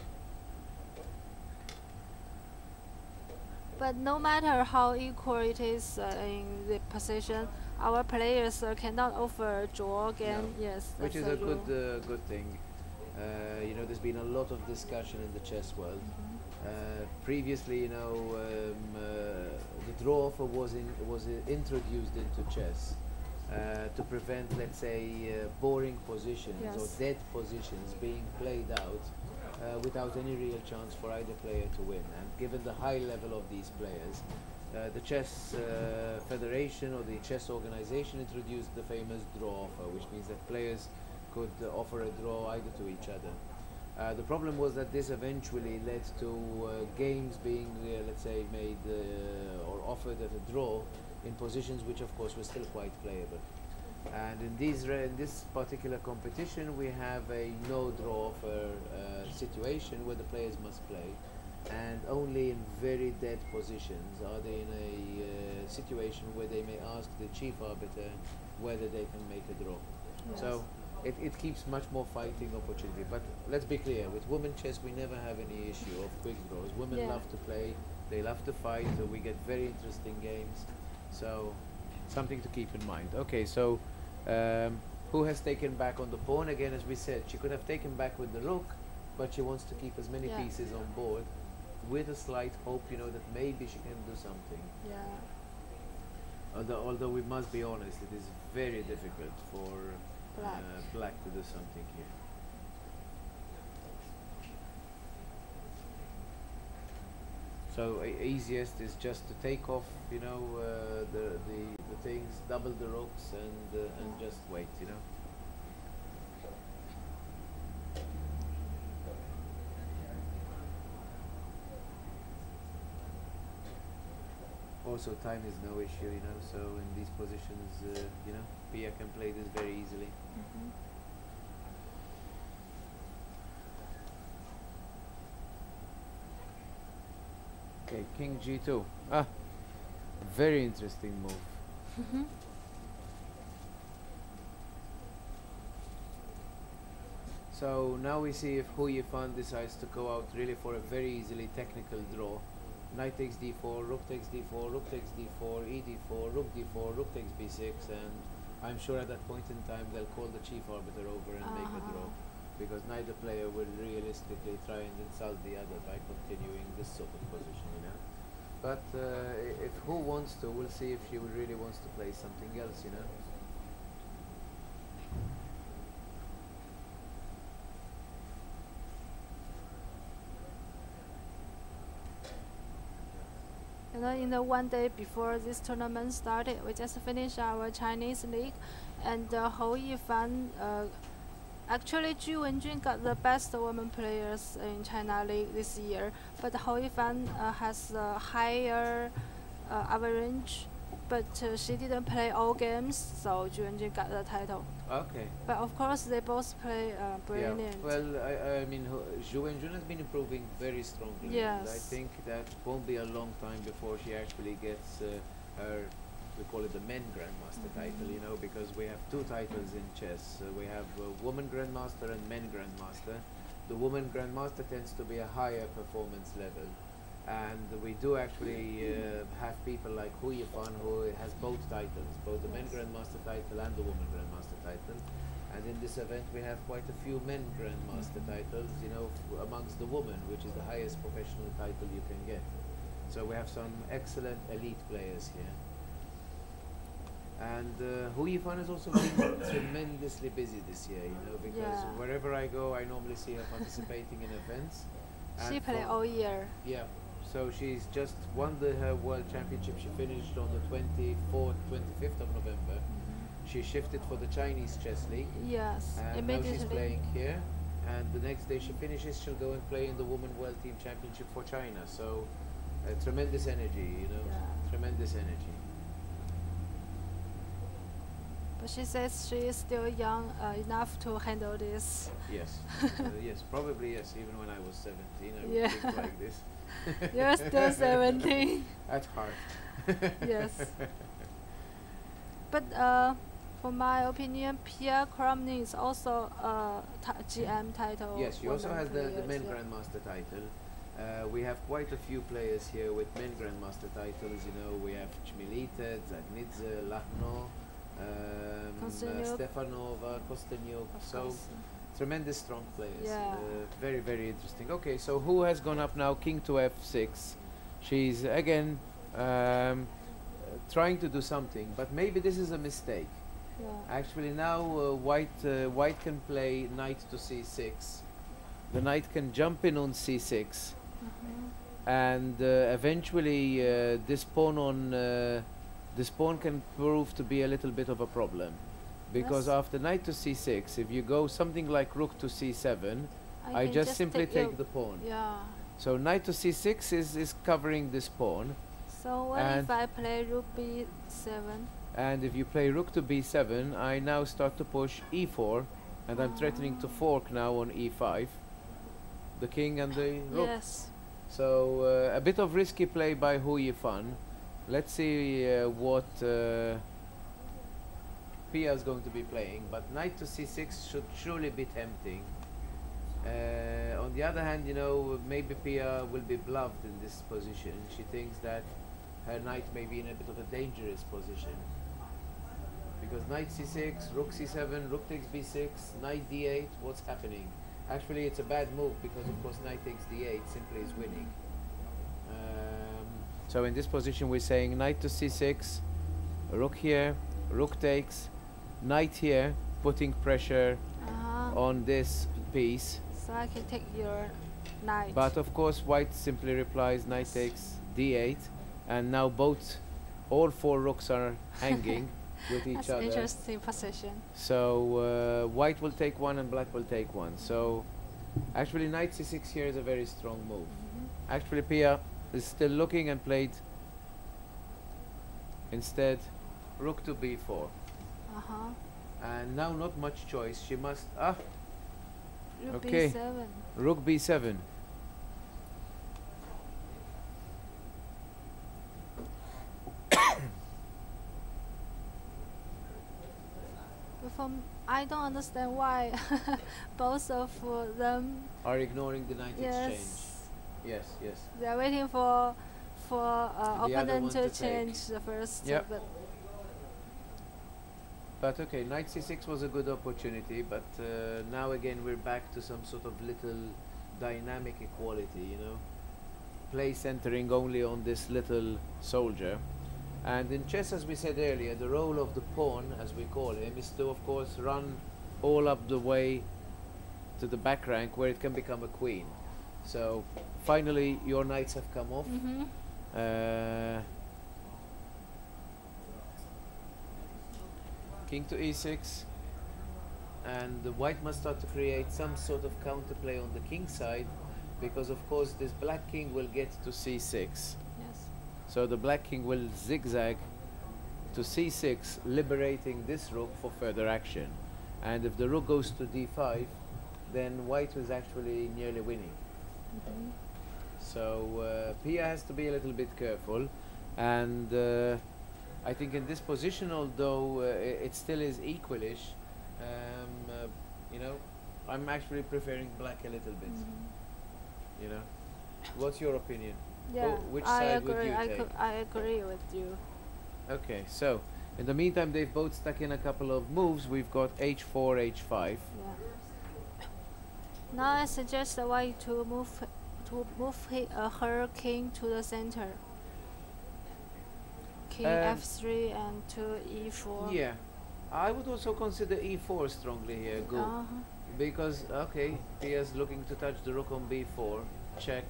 But no matter how equal it is in the position, our players cannot offer draw again. No. Yes, Which is that's a rule. good thing. You know, there's been a lot of discussion in the chess world. Previously, you know, the draw offer was introduced into chess to prevent, let's say, boring positions or Yes. dead positions being played out without any real chance for either player to win. And given the high level of these players, the chess federation or the chess organization introduced the famous draw offer, which means that players could offer a draw either to each other. The problem was that this eventually led to games being, let's say, made or offered at a draw in positions which, of course, were still quite playable. And in this particular competition, we have a no-draw offer situation where the players must play, and only in very dead positions are they in a situation where they may ask the chief arbiter whether they can make a draw. Yes. So it keeps much more fighting opportunity. But let's be clear, with women chess we never have any issue of quick draws. Women Yeah. love to play, they love to fight, so we get very interesting games. So something to keep in mind. Okay, so who has taken back on the pawn? Again, as we said, she could have taken back with the rook, but she wants to keep as many Yeah. pieces on board with a slight hope, you know, that maybe she can do something. Yeah. Although we must be honest, it is very difficult for Black. black to do something here. So easiest is just to take off, you know, the things, double the rooks, and just wait, you know. Also, time is no issue, you know. So in these positions, you know, Pia can play this very easily. Mhm. Okay, King G2. Ah, very interesting move. Mhm. So now we see if Hu Yifan decides to go out really for a very easily technical draw. Knight takes d4, rook takes d4, rook takes d4, e d4, rook d4, rook takes b6, and I'm sure at that point in time they'll call the chief arbiter over and make a draw, because neither player will realistically try and insult the other by continuing this sort of position, you know. But if Hu wants to, we'll see if she really wants to play something else, you know. You know, in the one day before this tournament started, we just finished our Chinese league, and Hou Yifan, actually Zhu Wenjun got the best women players in China league this year, but Hou Yifan has a higher average, but she didn't play all games, so Zhu Wenjun got the title. Okay. But of course, they both play brilliant. Yeah. Well, I mean, Zhu Wenjun has been improving very strongly. And I Yes. think that won't be a long time before she actually gets her, we call it the men grandmaster title, you know, because we have two titles in chess. We have woman grandmaster and men grandmaster. The woman grandmaster tends to be a higher performance level. And we do actually have people like Hu Yifan who has both titles, both the men grandmaster title and the woman grandmaster title. And in this event we have quite a few men grandmaster titles, you know, amongst the women, which is the highest professional title you can get. So we have some excellent elite players here. And Hu Yifan has also been tremendously busy this year, you know, because Yeah. wherever I go I normally see her participating in events. She And played for- all year. Yeah, so she's just won her world championship. She finished on the 25th of November. She shifted for the Chinese chess league, Yes, and now she's immediately. playing here. And the next day she finishes, she'll go and play in the women world team championship for China. So tremendous energy, you know, Yeah. tremendous energy. But she says she is still young enough to handle this. Yes, yes, probably yes. Even when I was 17, I would Yeah. think like this. You're still 17. At heart. Yes. But for my opinion, Pierre Cromny is also a GM title. Yes, she also women has the players, men yeah. grandmaster title. We have quite a few players here with men grandmaster titles. You know, we have Chmilite, Zagnidze, Lahno, Kostyuk. Stefanova, Kostyuk. Of So course. tremendous strong players. Yeah. Very, very interesting. Okay, so who has gone up now? King to f6. She's again trying to do something, but maybe this is a mistake. Yeah. Actually, now white can play knight to c6, the knight can jump in on c6, and eventually this pawn can prove to be a little bit of a problem, because Yes. after knight to c6, if you go something like rook to c7, I can just simply take you. the pawn. Yeah. So knight to c6 is covering this pawn, So what And- if I play rook b7? and if you play rook to b7, I now start to push e4, and I'm threatening to fork now on e5, the king and the rook. Yes. So a bit of risky play by Hu Yifan. Let's see what Pia is going to be playing, but knight to c6 should surely be tempting. On the other hand, you know, maybe Pia will be bluffed in this position. She thinks that her knight may be in a bit of a dangerous position. Because knight c6, rook c7, rook takes b6, knight d8, what's happening? Actually, it's a bad move because, of course, knight takes d8 simply is winning. So in this position, we're saying knight to c6, rook here, rook takes, knight here, putting pressure on this piece. So I can take your knight. But of course, white simply replies knight takes d8, and now all four rooks are hanging with each That's other. interesting position. So white will take one and black will take one. So actually knight c6 here is a very strong move. Actually Pia is still looking and played instead rook to b4. And now not much choice. She must Rook Okay. b7. rook b7. I don't understand why both of them. Are ignoring the knight exchange. Yes. Yes. They are waiting for other opponent one to to change the first. Yep. But But okay, knight c6 was a good opportunity, but now again we're back to some sort of little dynamic equality, you know. Play centering only on this little soldier. And in chess, as we said earlier, the role of the pawn, as we call him, is to, of course, run all up the way to the back rank where it can become a queen. So finally your knights have come off. King to e6, and the white must start to create some sort of counterplay on the king side, because of course this black king will get to c6. yes. So the black king will zigzag to c6, liberating this rook for further action. And if the rook goes to d5, then white was actually nearly winning. So Pia has to be a little bit careful, and I think in this position, although it still is equalish, you know, I'm actually preferring black a little bit. You know, what's your opinion? Yeah. which I side would agree. you take? I agree with you. Okay, so in the meantime, they've both stuck in a couple of moves. We've got h4, h5. Yeah. Now I suggest the white to move her king to the center. King f3 and to e4. Yeah, I would also consider e4 strongly here. Good. Because, okay, Pia's looking to touch the rook on b4. Check.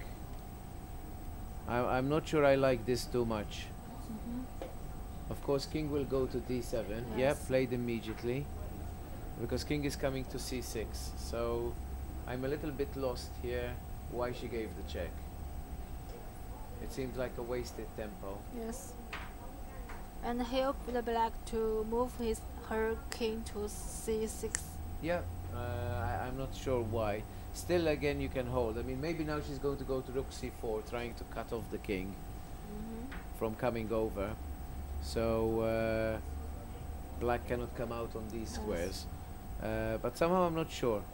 I'm not sure I like this too much. Of course, king will go to d7. Yeah, Yes. played immediately. Because king is coming to c6. So I'm a little bit lost here why she gave the check. It seems like a wasted tempo. Yes. And help the black to move her king to c6. Yeah, I'm not sure why. Still, again, you can hold. I mean, maybe now she's going to go to rook c4, trying to cut off the king from coming over. So black cannot come out on these squares. But somehow I'm not sure.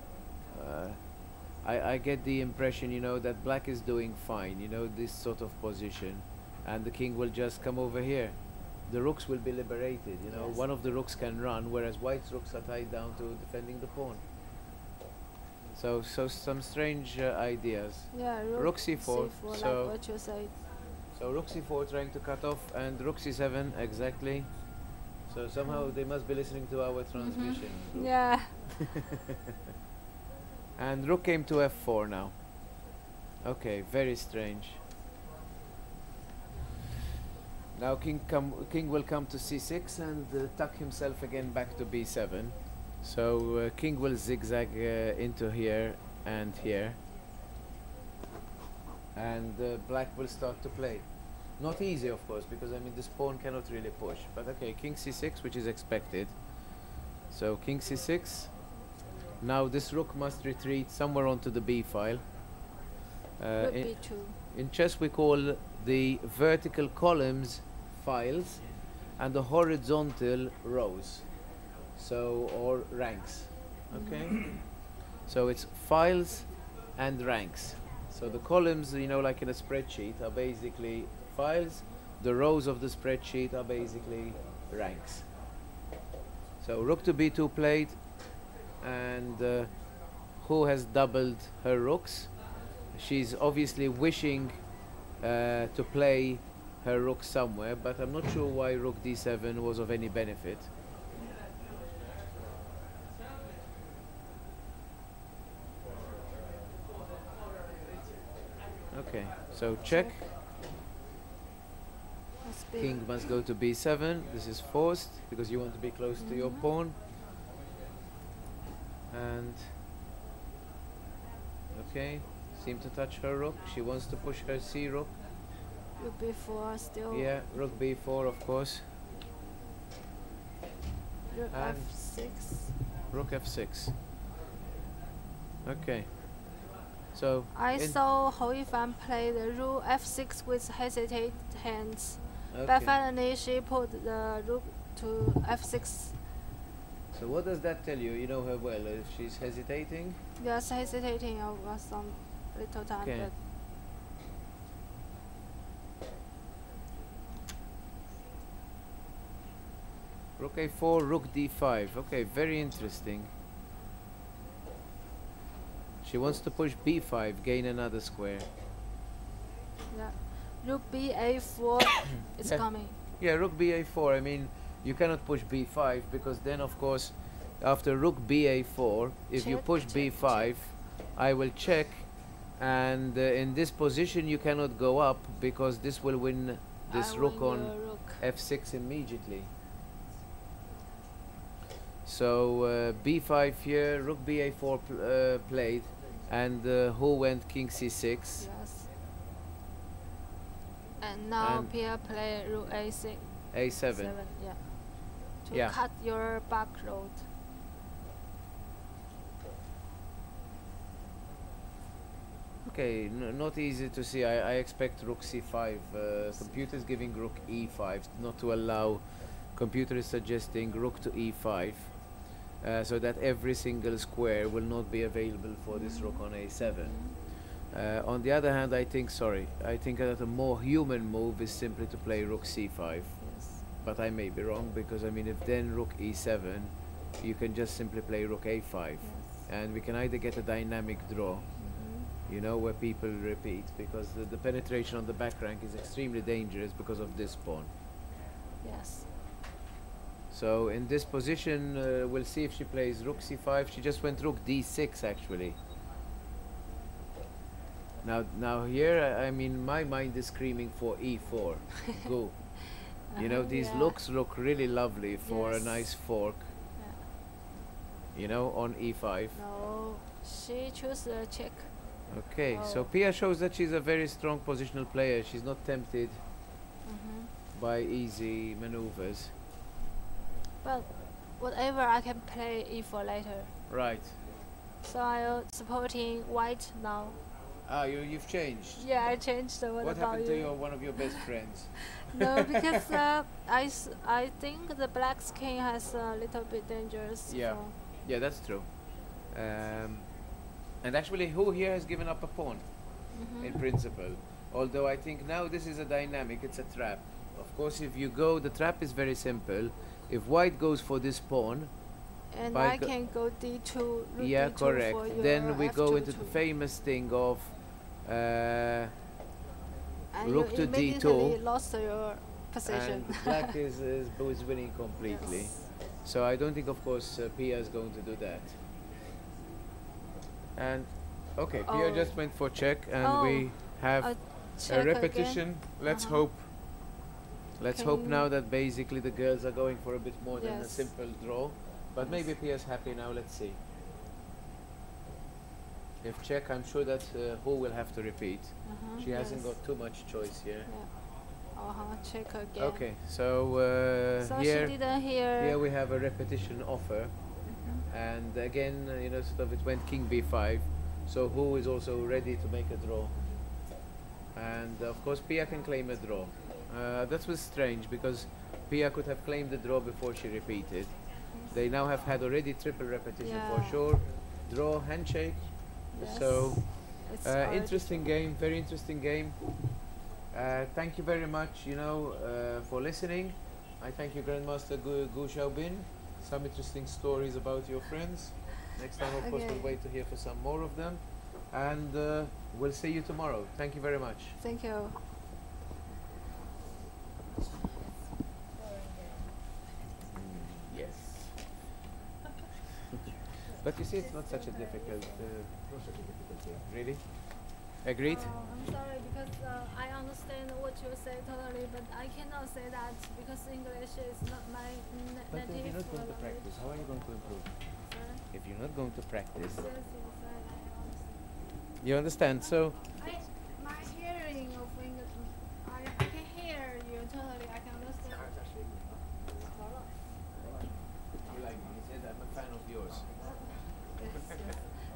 I get the impression, you know, that black is doing fine, you know, this sort of position. And the king will just come over here. The rooks will be liberated, you know. Yes. One of the rooks can run, whereas white's rooks are tied down to defending the pawn. So some strange ideas. Yeah, Rook c4, like so- what you said. So rook c4 trying to cut off, and rook c7 exactly. So somehow they must be listening to our transmission. Yeah. And rook came to f4 now. Okay, very strange. Now king will come to c6 and tuck himself again back to b7. So king will zigzag into here and here. And black will start to play. Not easy, of course, because I mean this pawn cannot really push. But okay, king c6, which is expected. So king c6. Now this rook must retreat somewhere onto the b file. Rook b2. In chess we call the vertical columns files and the horizontal rows. So, or ranks. Okay? So it's files and ranks. So the columns, you know, like in a spreadsheet, are basically files. The rows of the spreadsheet are basically ranks. So rook to b2 played, and who has doubled her rooks? She's obviously wishing to play her rook somewhere, but I'm not sure why rook d7 was of any benefit. Okay, so check. Must be King must go to b7. This is forced because you want to be close to your pawn. And okay, seem to touch her rook. She wants to push her c rook. rook b4 still. Yeah, rook b4, of course. Rook And f6. Rook f6. Okay. So I in- saw Hou Yifan play the rook f6 with hesitate hands. But okay. finally she put the rook to f6. So what does that tell you? You know her well. If she's hesitating. Yes, hesitating over some little time. Okay. But Rook a4, rook d5. Okay, very interesting. She wants to push b5, gain another square. yeah, rook ba4 is Yeah. coming. Yeah, rook ba4. I mean, you cannot push b5 because then, of course, after rook ba4, if you Check, push check, b5, I will check, and in this position you cannot go up because this will win this I rook win on your rook. f6 immediately. So b5 here, rook ba4 played, and who went king c6. Yes. And now And Pia play rook a6. a7. Yeah. To Yeah. cut your back road. Okay, not easy to see. I expect rook c5. Computer's giving rook e5 not to allow. Computer is suggesting rook to e5, so that every single square will not be available for this rook on a7. On the other hand, I think that a more human move is simply to play rook c5. Yes. But I may be wrong because I mean, if then rook e7, you can just simply play rook a5, Yes. and we can either get a dynamic draw, you know, where people repeat, because the penetration on the back rank is extremely dangerous because of this pawn. Yes. So in this position, we'll see if she plays rook c5. She just went rook d6 actually. Now here, I mean, my mind is screaming for e4. Go. You know, these Yeah. looks look really lovely for a Yes. nice fork. Yeah. You know, on e5. No, she chose the check. Okay, so Oh. Pia shows that she's a very strong positional player. She's not tempted by easy maneuvers. But whatever, I can play e4 later. Right. So I'm supporting white now. Ah, you've changed. Yeah, I changed. What What about happened you? to one of your best friends? No, because I think the black king has a little bit dangerous. Yeah. for- Yeah, that's true. And actually, who here has given up a pawn in principle? Although I think now this is a dynamic, it's a trap. Of course, if you go, the trap is very simple. If white goes for this pawn, And By I go- can go d2. Rook yeah, d2 correct. for your Then we go f2 into the too. famous thing of And rook you to immediately d2, lost your position. and black is winning completely. Yes. So I don't think, of course, Pia is going to do that. And okay, Pia Oh. just went for check, and Oh, we have a a check repetition. Let's Uh-huh. hope. Let's hope Can- now that basically the girls are going for a bit more than a Yes. simple draw. But Yes. maybe Pia's happy now. Let's see. If check, I'm sure that Hu will have to repeat. She hasn't yes. got too much choice here. Yeah. Check again. Okay, so So here, she didn't hear. here we have a repetition offer, and again, you know, sort of it went King B5. So Hu is also ready to make a draw, and of course Pia can claim a draw. That was strange because Pia could have claimed the draw before she repeated. They now have had already triple repetition for Yeah. sure. Draw, handshake. Yes. So It's hard. interesting game, very interesting game. Thank you very much, you know, for listening. I thank you, Grandmaster Gu Xiaobin. Some interesting stories about your friends. Next time, of course, Okay. we'll wait to hear for some more of them. And we'll see you tomorrow. Thank you very much. Thank you. Yes. But you see, it's not such a difficult game. Really? Agreed? I'm sorry because I understand what you say totally, but I cannot say that because English is not my But if native you're not going to language. practice, how are you going to improve? Sorry? If you're not going to practice, Yes, yes, I understand. you understand? So, My hearing of English, I can hear you totally. I can understand. you like me, yes, I'm a fan of yours. Yes, yes.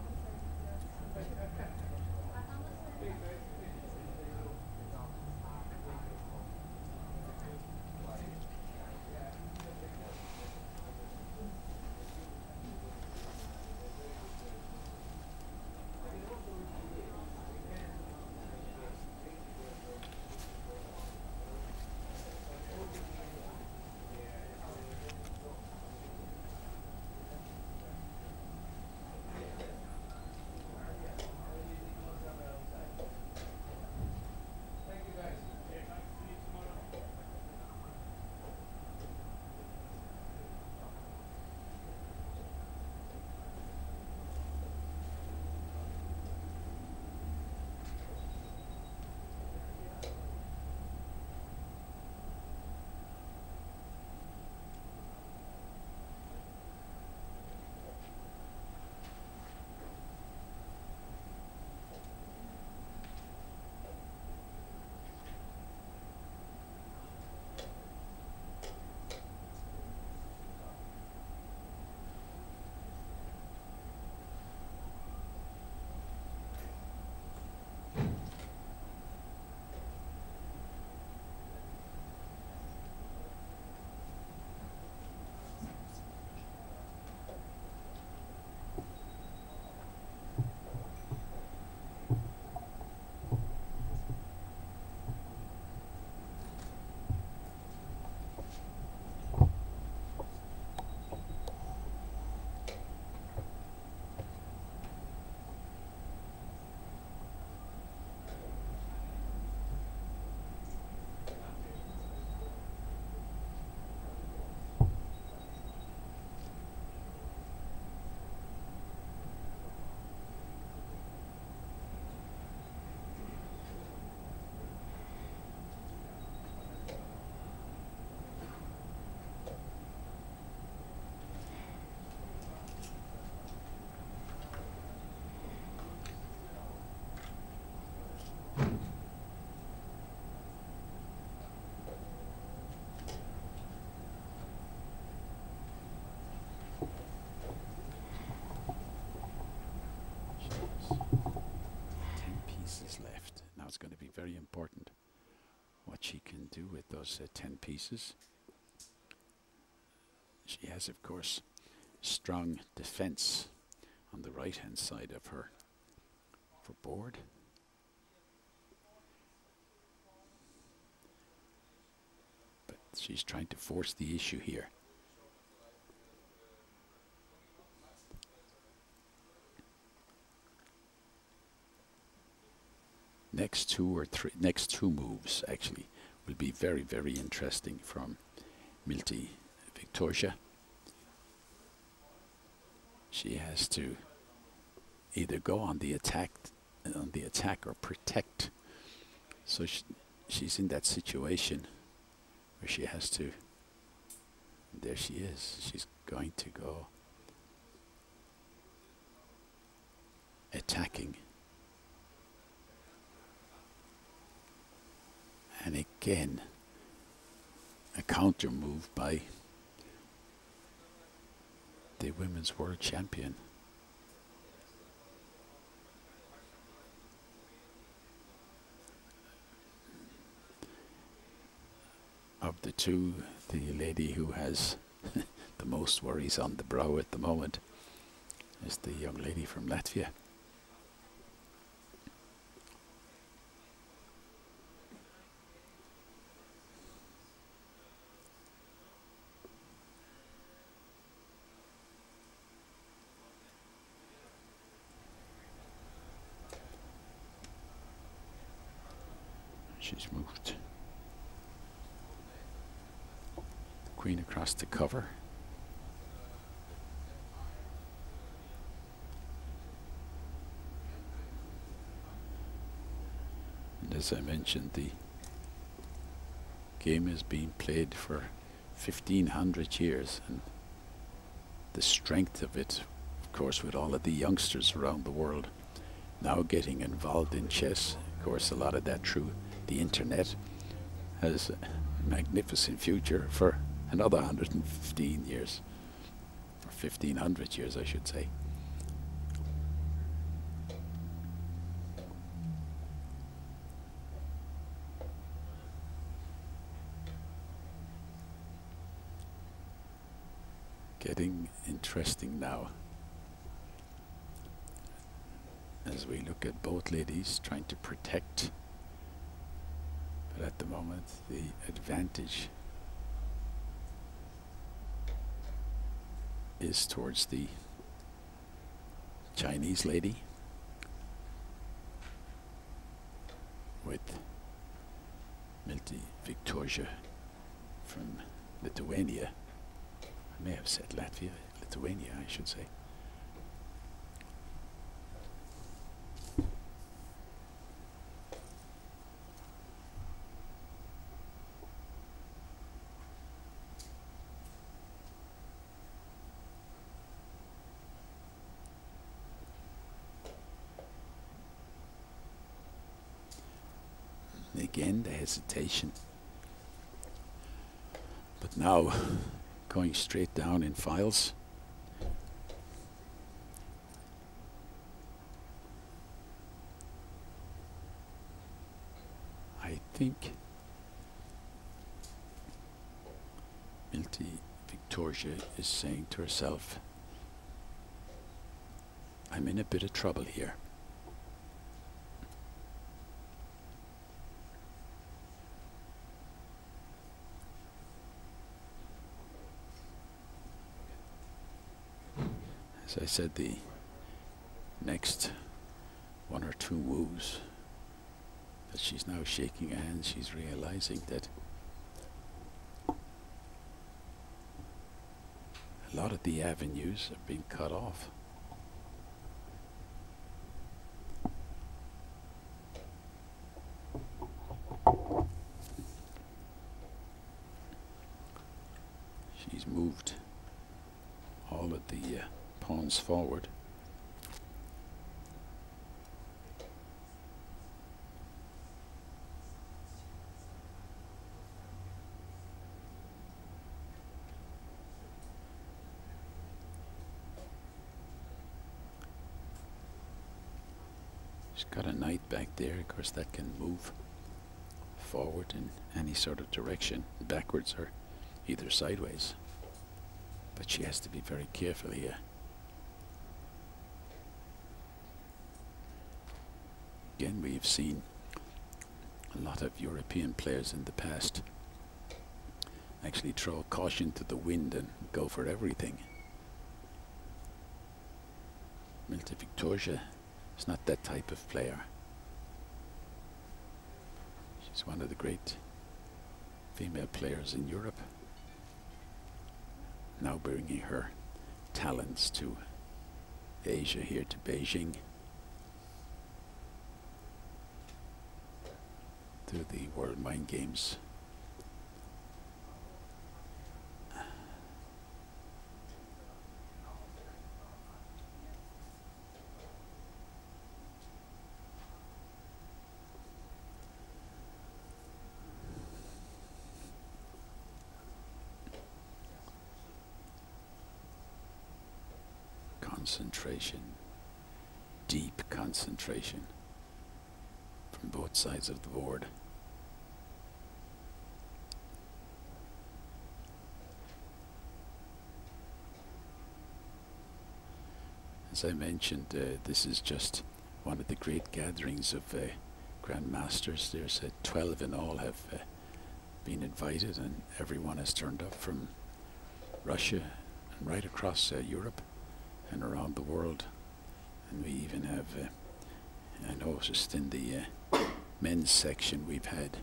Now it's going to be very important what she can do with those 10 pieces. She has, of course, strong defense on the right-hand side of her for board. But she's trying to force the issue here. Next two moves actually will be very, very interesting from Milti Victoria. She has to either go on the attack or protect. So she's in that situation where she has to. There she is. She's going to go attacking. And again, a counter move by the women's world champion. Of the two, the lady who has the most worries on the brow at the moment is the young lady from Latvia. She's moved the queen across the cover. And as I mentioned, the game has been played for 1500 years, and the strength of it, of course, with all of the youngsters around the world now getting involved in chess, of course, a lot of that through the internet, has a magnificent future for another 115 years, or 1500 years, I should say. Getting interesting now as we look at both ladies trying to protect. But at the moment, the advantage is towards the Chinese lady, with Milti Viktoria from Lithuania. I may have said Latvia, Lithuania, I should say. Again, the hesitation. But now, going straight down in files. I think Milti Viktoria is saying to herself, I'm in a bit of trouble here. As I said, the next one or two moves that she's now shaking hands, she's realizing that a lot of the avenues have been cut off. She's moved all of the pawns forward. She's got a knight back there, of course that can move forward in any sort of direction, backwards or either sideways. But she has to be very careful here. Again, we've seen a lot of European players in the past actually throw caution to the wind and go for everything. Milti Viktoria is not that type of player. She's one of the great female players in Europe, now bringing her talents to Asia here to Beijing, to the World Mind Games. Concentration, deep concentration from both sides of the board. As I mentioned, this is just one of the great gatherings of Grandmasters. There's 12 in all have been invited, and everyone has turned up from Russia and right across Europe and around the world. And we even have, I noticed in the men's section, we've had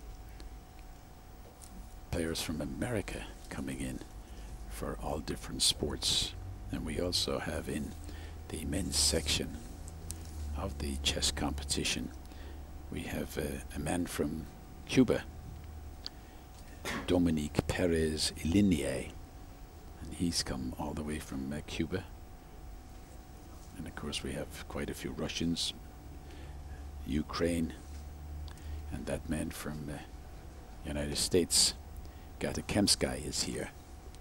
players from America coming in for all different sports. And we also have in the men's section of the chess competition, we have a man from Cuba, Dominique Perez Ilinier, and he's come all the way from Cuba. And of course we have quite a few Russians, Ukraine, and that man from United States, Gata Kemsky, is here.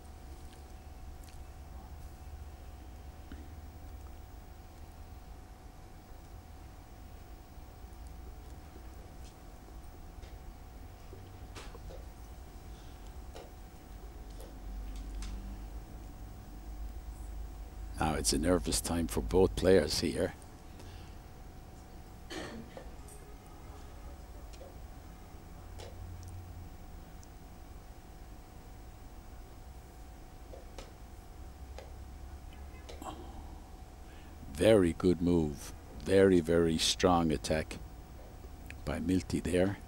Now it's a nervous time for both players here. Very good move. Very, very strong attack by Milti there.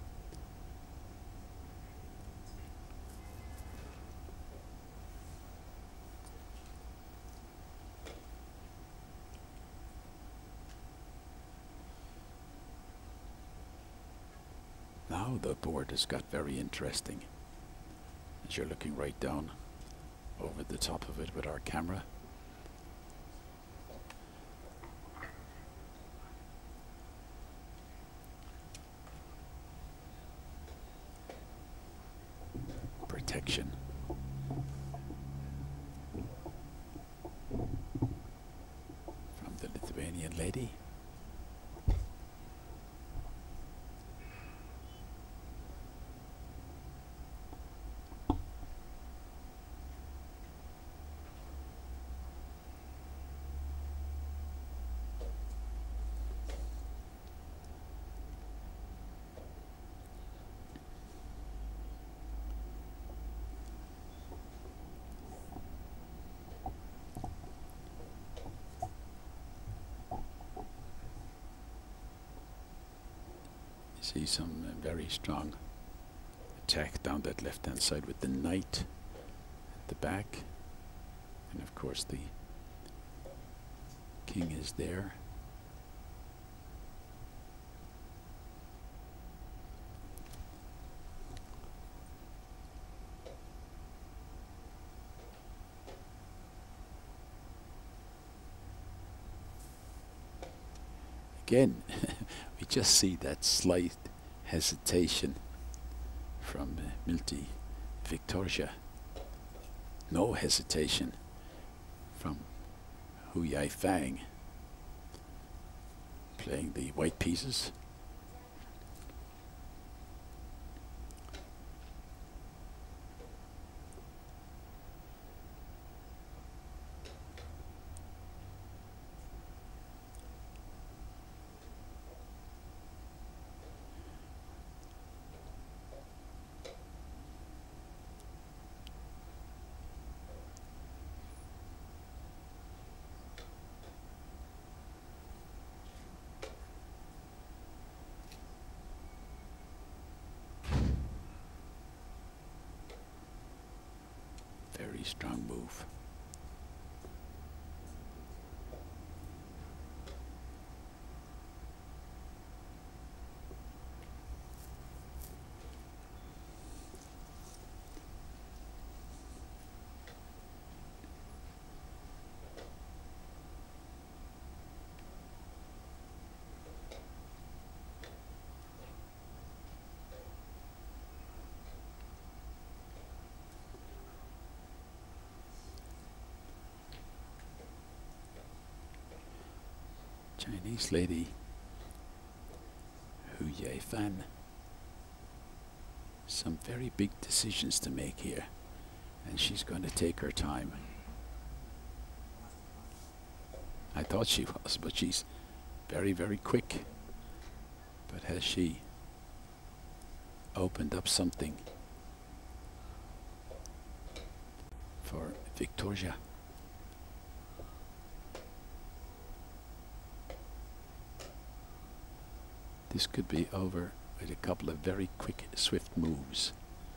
Now the board has got very interesting, as you're looking right down over the top of it with our camera. Protection. From the Lithuanian lady. See some very strong attack down that left hand side with the knight at the back, and of course the king is there. Again, we just see that slight hesitation from Milti Victoria. No hesitation from Hu Yaifang, playing the white pieces. Very strong move. Chinese lady Hu Yifan. Some very big decisions to make here, and she's going to take her time. I thought she was, but she's very, very quick. But has she opened up something for Victoria? This could be over with a couple of very quick, swift moves.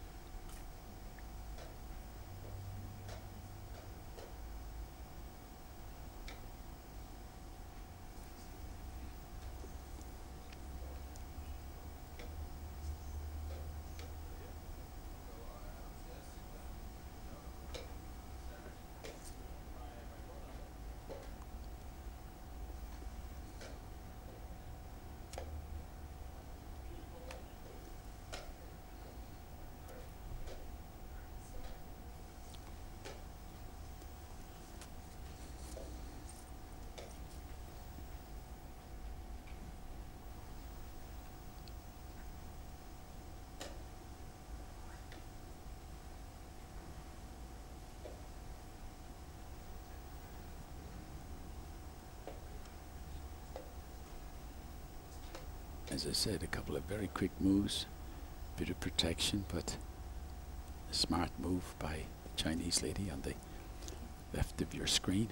As I said, a couple of very quick moves, bit of protection, but a smart move by the Chinese lady on the left of your screen.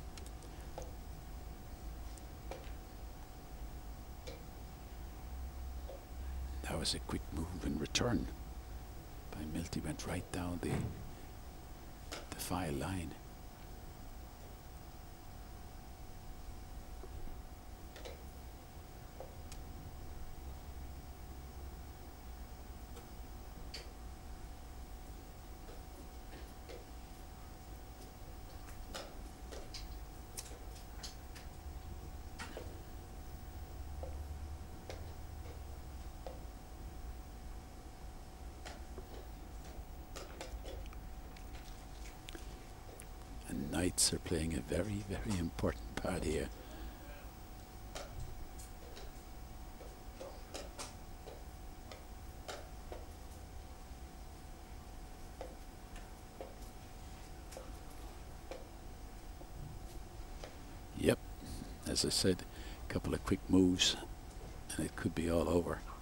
That was a quick move in return by Milty, went right down the file line. Knights are playing a very, very important part here. Yep, as I said, a couple of quick moves and it could be all over.